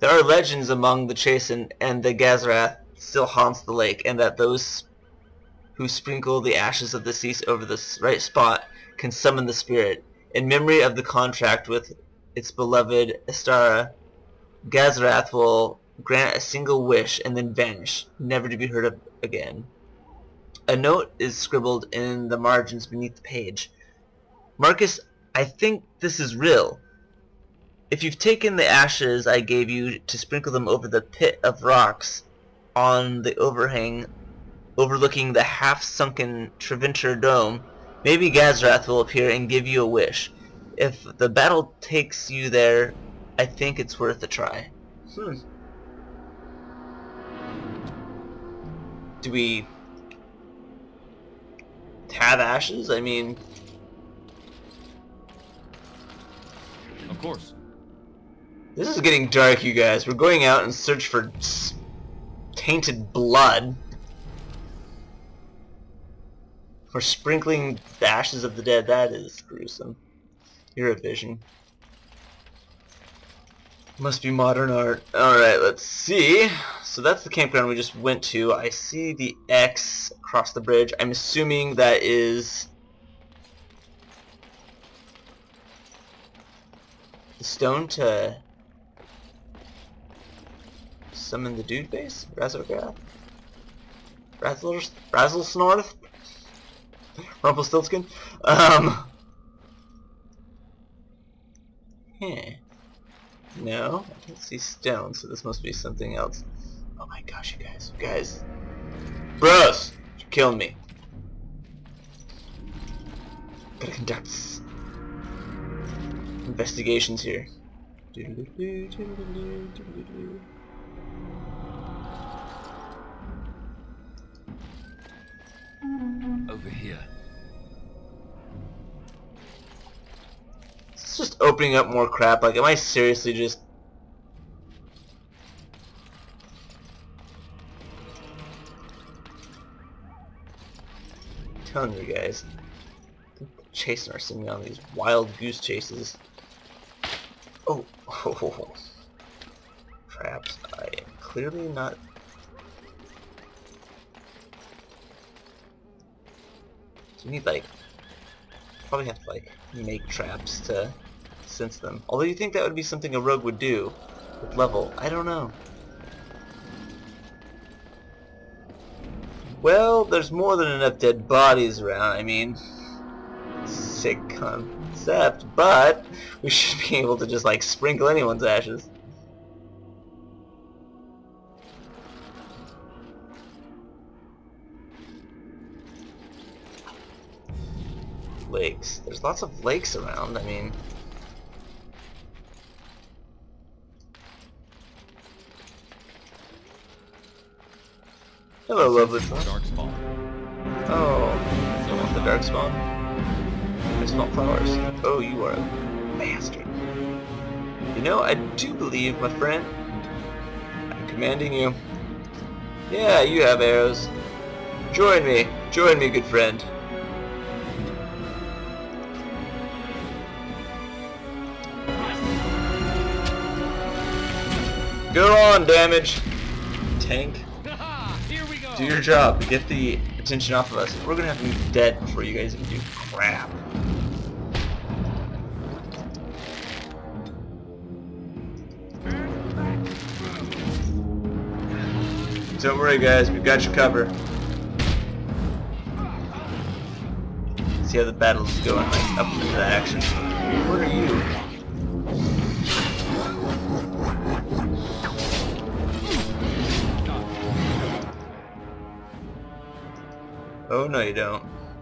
Speaker 1: there are legends among the Chasian, and the Gazrath still haunts the lake, and that those who sprinkle the ashes of the deceased over the right spot can summon the spirit. In memory of the contract with its beloved Astara, Gazrath will grant a single wish and then vanish, never to be heard of again. A note is scribbled in the margins beneath the page. Marcus, I think this is real. If you've taken the ashes I gave you to sprinkle them over the pit of rocks on the overhang overlooking the half-sunken Treventure Dome, maybe Gazrath will appear and give you a wish. If the battle takes you there, I think it's worth a try. Hmm. Do we have ashes? I mean...
Speaker 6: Of course.
Speaker 1: This is getting dark, you guys. We're going out in search for tainted blood. For sprinkling the ashes of the dead. That is gruesome. Eurovision. Must be modern art. Alright, let's see. So that's the campground we just went to. I see the X across the bridge. I'm assuming that is the stone to summon the dude base? Razorgrath? Razzle Razzlesnorth? Rumpelstiltskin? Um Huh. No, I can't see stone, so this must be something else. Oh my gosh, you guys, you guys. Bros! You're killing me. Gotta conduct investigations here.
Speaker 6: Over here.
Speaker 1: It's just opening up more crap. Like, am I seriously just... I'm telling you guys. Chasing our sending on these wild goose chases. Oh, oh, traps. I am clearly not. So you need like, probably have to like make traps to sense them. Although you think that would be something a rogue would do with level. I don't know. Well, there's more than enough dead bodies around. I mean, sick concept, but we should be able to just like sprinkle anyone's ashes. Lakes. There's lots of lakes around. I mean, hello, lovely friend.
Speaker 6: Dark spawn.
Speaker 1: Oh, so want the dark spawn? I smell flowers. Oh, you are a bastard. You know, I do believe, my friend, I'm commanding you. Yeah, you have arrows. Join me. Join me, good friend. Go on, damage. Tank.
Speaker 6: Here we go.
Speaker 1: Do your job. Get the attention off of us. We're gonna have to be dead before you guys even do crap. Don't worry, guys. We've got your cover. See how the battle's going, like, up into the action. What are you? Oh, no you don't.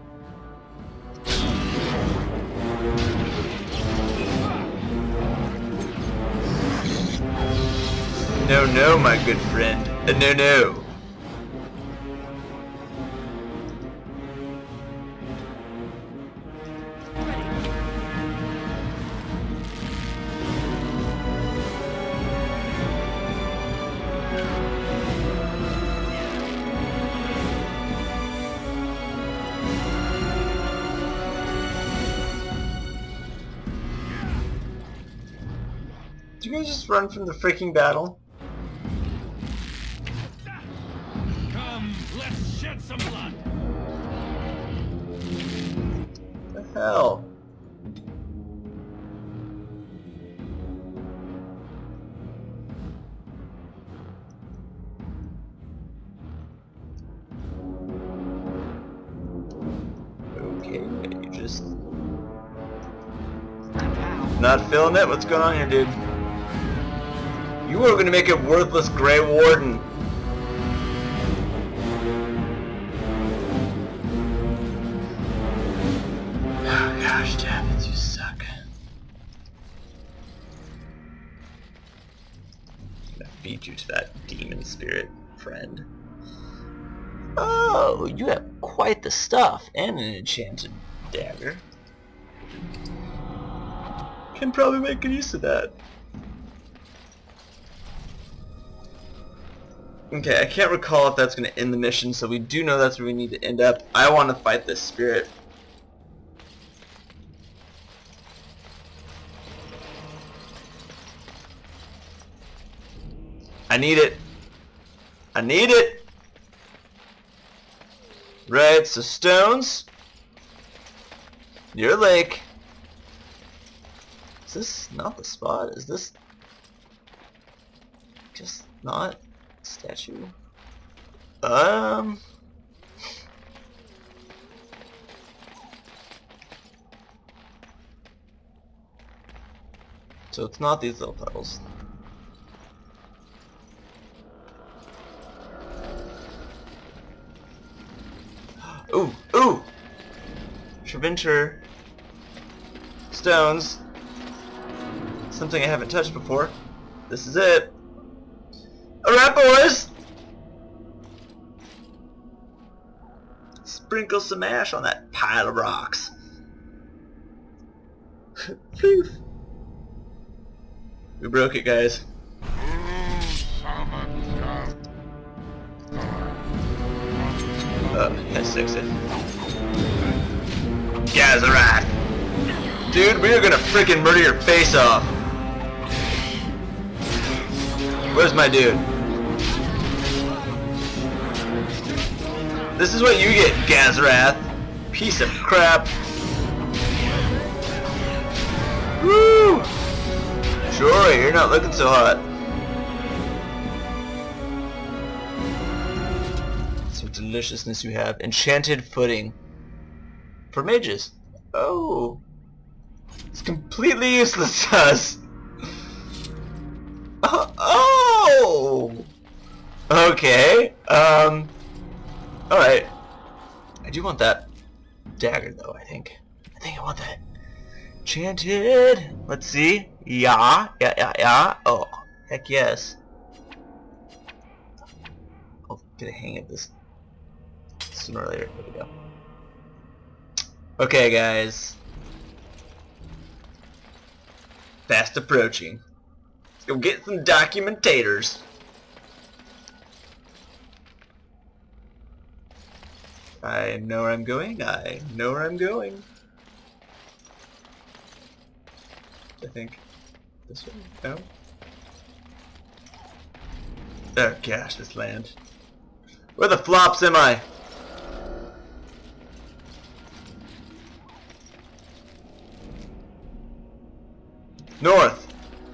Speaker 1: No, no, my good friend. Uh, no, no. you guys just run from the freaking battle?
Speaker 8: Come, let's shed some blood.
Speaker 1: What the hell? Okay, you just not feeling it? What's going on here, dude? You are gonna make a worthless Grey Warden. Oh gosh, damn it, you suck. I'm gonna feed you to that demon spirit, friend. Oh, you have quite the stuff and an enchanted dagger. Can probably make use of that. Okay, I can't recall if that's going to end the mission, so we do know that's where we need to end up. I want to fight this spirit. I need it. I need it. Right, so stones. Your lake. Is this not the spot? Is this just not a statue? Um. So it's not these little puddles. Ooh, ooh! Treventure stones. Something I haven't touched before. This is it. Alright, boys! Sprinkle some ash on that pile of rocks. Phew. We broke it, guys. Oh, that's fix it. Gazarath! Dude, we are gonna freaking murder your face off. Where's my dude? This is what you get, Gazarath. Piece of crap. Woo! Sure, you're not looking so hot. Some deliciousness you have. Enchanted footing. For mages. Oh. It's completely useless to us. Oh, oh! Okay. Um. Alright. I do want that dagger, though, I think. I think I want that. Enchanted. Let's see. Yeah. Yeah, yeah, yeah. Oh. Heck yes. I'll get a hang of this sooner or later. There we go. Okay, guys. Fast approaching. Let's go get some documentators. I know where I'm going. I know where I'm going. I think this way. No. Oh gosh, this land. Where the flops am I? North.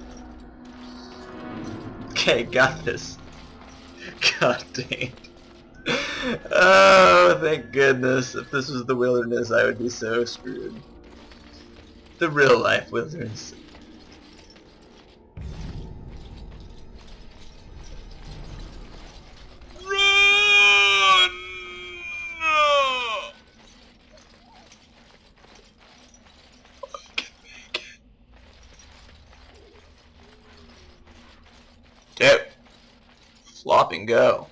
Speaker 1: Okay, got this. God dang. Oh, thank goodness. If this was the wilderness, I would be so screwed. The real life wilderness. Run! No! I can make it. Yep. Flop and go.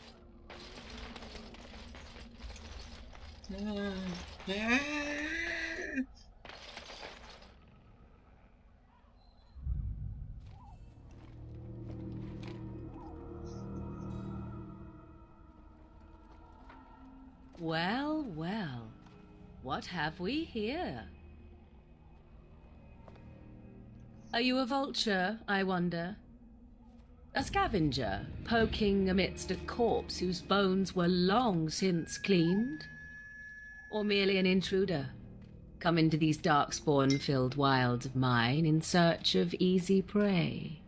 Speaker 9: Well, well, what have we here? Are you a vulture, I wonder? A scavenger, poking amidst a corpse whose bones were long since cleaned? Or merely an intruder, come into these darkspawn-filled wilds of mine in search of easy prey?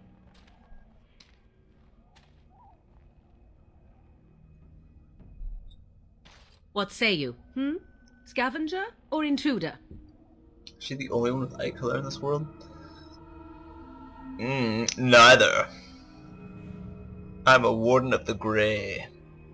Speaker 9: What say you, hmm? Scavenger or intruder?
Speaker 1: Is she the only one with eye color in this world? Mm, neither. I'm a warden of the Grey.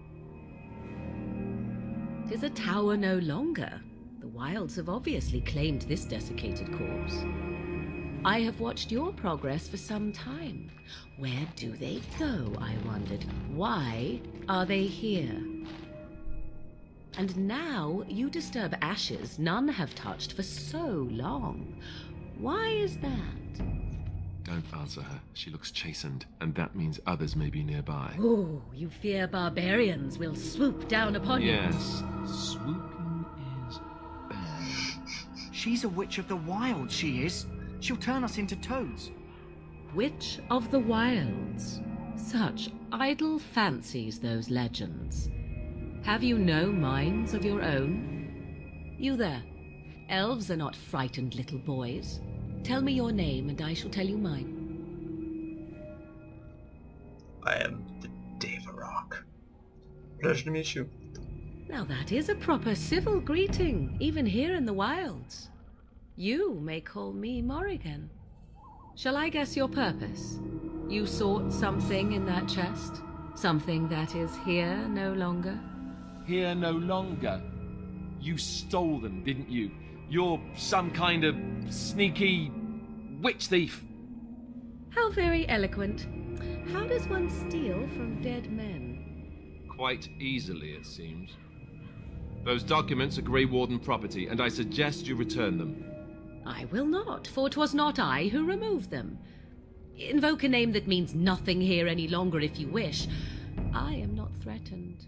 Speaker 9: 'Tis a tower no longer. The wilds have obviously claimed this desiccated corpse. I have watched your progress for some time. Where do they go, I wondered? Why are they here? And now you disturb ashes none have touched for so long. Why is that?
Speaker 5: Don't answer her. She looks chastened, and that means others may be nearby.
Speaker 9: Oh, you fear barbarians will swoop down upon you.
Speaker 5: Yes, swooping is bad.
Speaker 7: She's a witch of the wilds, she is. She'll turn us into toads.
Speaker 9: Witch of the wilds. Such idle fancies, those legends. Have you no minds of your own? You there. Elves are not frightened little boys. Tell me your name, and I shall tell you mine.
Speaker 1: I am the Davarok. Pleasure to meet you.
Speaker 9: Now that is a proper civil greeting, even here in the wilds. You may call me Morrigan. Shall I guess your purpose? You sought something in that chest? Something that is here no longer?
Speaker 6: Here no longer. You stole them, didn't you? You're some kind of sneaky witch thief.
Speaker 9: How very eloquent. How does one steal from dead men?
Speaker 5: Quite easily, it seems. Those documents are Grey Warden property, and I suggest you return them.
Speaker 9: I will not, for 'twas not I who removed them. Invoke a name that means nothing here any longer if you wish. I am not threatened.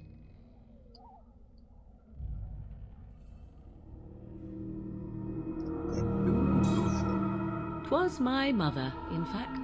Speaker 9: 'Twas my mother, in fact.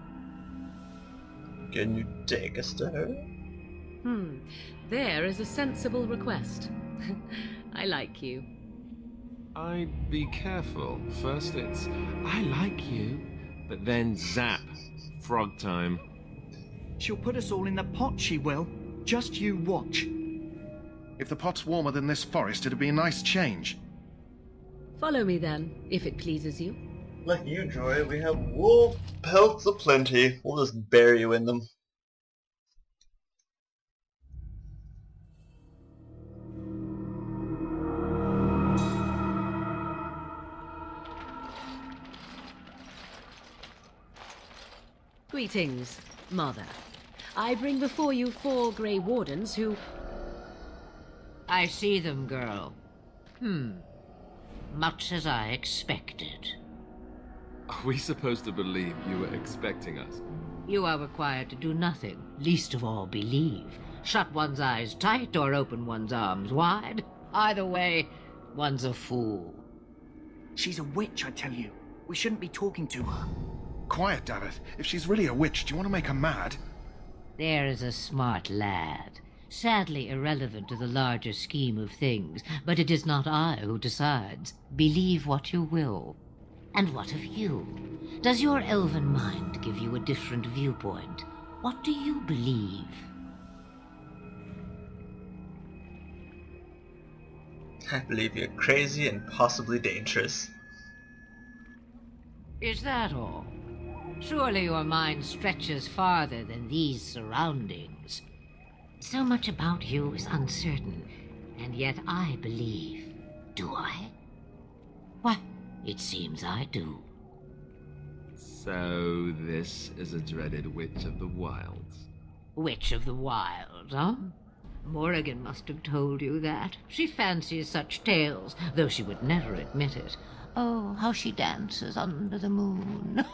Speaker 1: Can you take us to her?
Speaker 9: Hmm. There is a sensible request. I like you.
Speaker 5: I'd be careful. First it's, I like you, but then zap. Frog time.
Speaker 7: She'll put us all in the pot, she will. Just you watch.
Speaker 2: If the pot's warmer than this forest, it'd be a nice change.
Speaker 9: Follow me then, if it pleases you.
Speaker 1: Like you, Joy, we have wool pelts aplenty. We'll just bury you in them.
Speaker 9: Greetings, Mother. I bring before you four Grey Wardens who...
Speaker 10: I see them, girl. Hmm. Much as I expected.
Speaker 5: Are we supposed to believe you were expecting us?
Speaker 10: You are required to do nothing, least of all believe. Shut one's eyes tight or open one's arms wide. Either way, one's a fool.
Speaker 7: She's a witch, I tell you. We shouldn't be talking to her.
Speaker 2: Quiet, Daveth. If she's really a witch, do you want to make her mad?
Speaker 10: There is a smart lad. Sadly irrelevant to the larger scheme of things, but it is not I who decides. Believe what you will. And what of you? Does your elven mind give you a different viewpoint? What do you believe?
Speaker 1: I believe you're crazy and possibly dangerous.
Speaker 10: Is that all? Surely your mind stretches farther than these surroundings. So much about you is uncertain, and yet I believe. Do I? Why, it seems I do.
Speaker 5: So this is a dreaded Witch of the Wilds.
Speaker 10: Witch of the Wild, huh? Morrigan must have told you that. She fancies such tales, though she would never admit it. Oh, how she dances under the moon.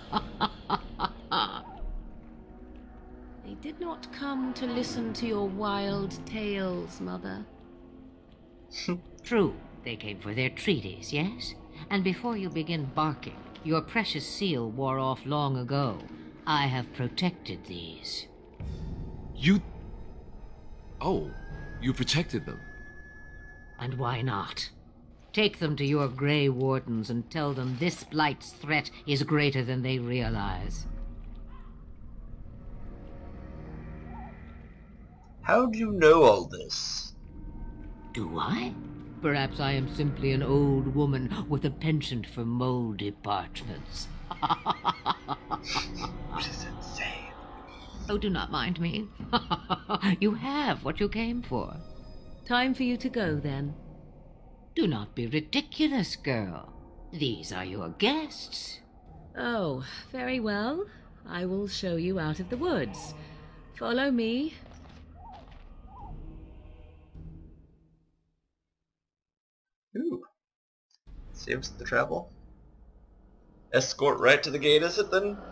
Speaker 9: They did not come to listen to your wild tales, Mother.
Speaker 10: True, they came for their treaties, yes? And before you begin barking, Your precious seal wore off long ago. I have protected these.
Speaker 5: You... Oh, you protected them.
Speaker 10: And why not? Take them to your Grey Wardens and tell them this Blight's threat is greater than they realize.
Speaker 1: How do you know all this?
Speaker 10: Do I? Perhaps I am simply an old woman with a penchant for moldy parchments.
Speaker 1: What is it saying?
Speaker 10: Oh, do not mind me. You have what you came for.
Speaker 9: Time for you to go, then.
Speaker 10: Do not be ridiculous, girl. These are your guests.
Speaker 9: Oh, very well. I will show you out of the woods. Follow me.
Speaker 1: Ooh. Saves the travel. Escort right to the gate, is it then?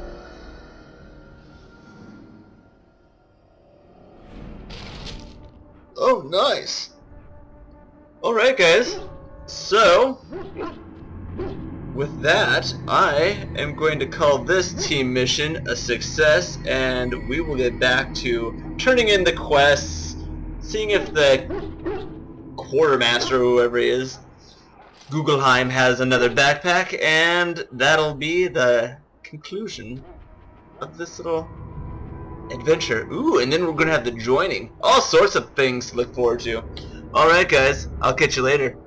Speaker 1: Oh, nice! Alright guys, so with that, I am going to call this team mission a success, and we will get back to turning in the quests, seeing if the quartermaster or whoever he is, Gugelheim, has another backpack, and that'll be the conclusion of this little adventure. Ooh, and then we're gonna have the joining. All sorts of things to look forward to. Alright guys, I'll catch you later.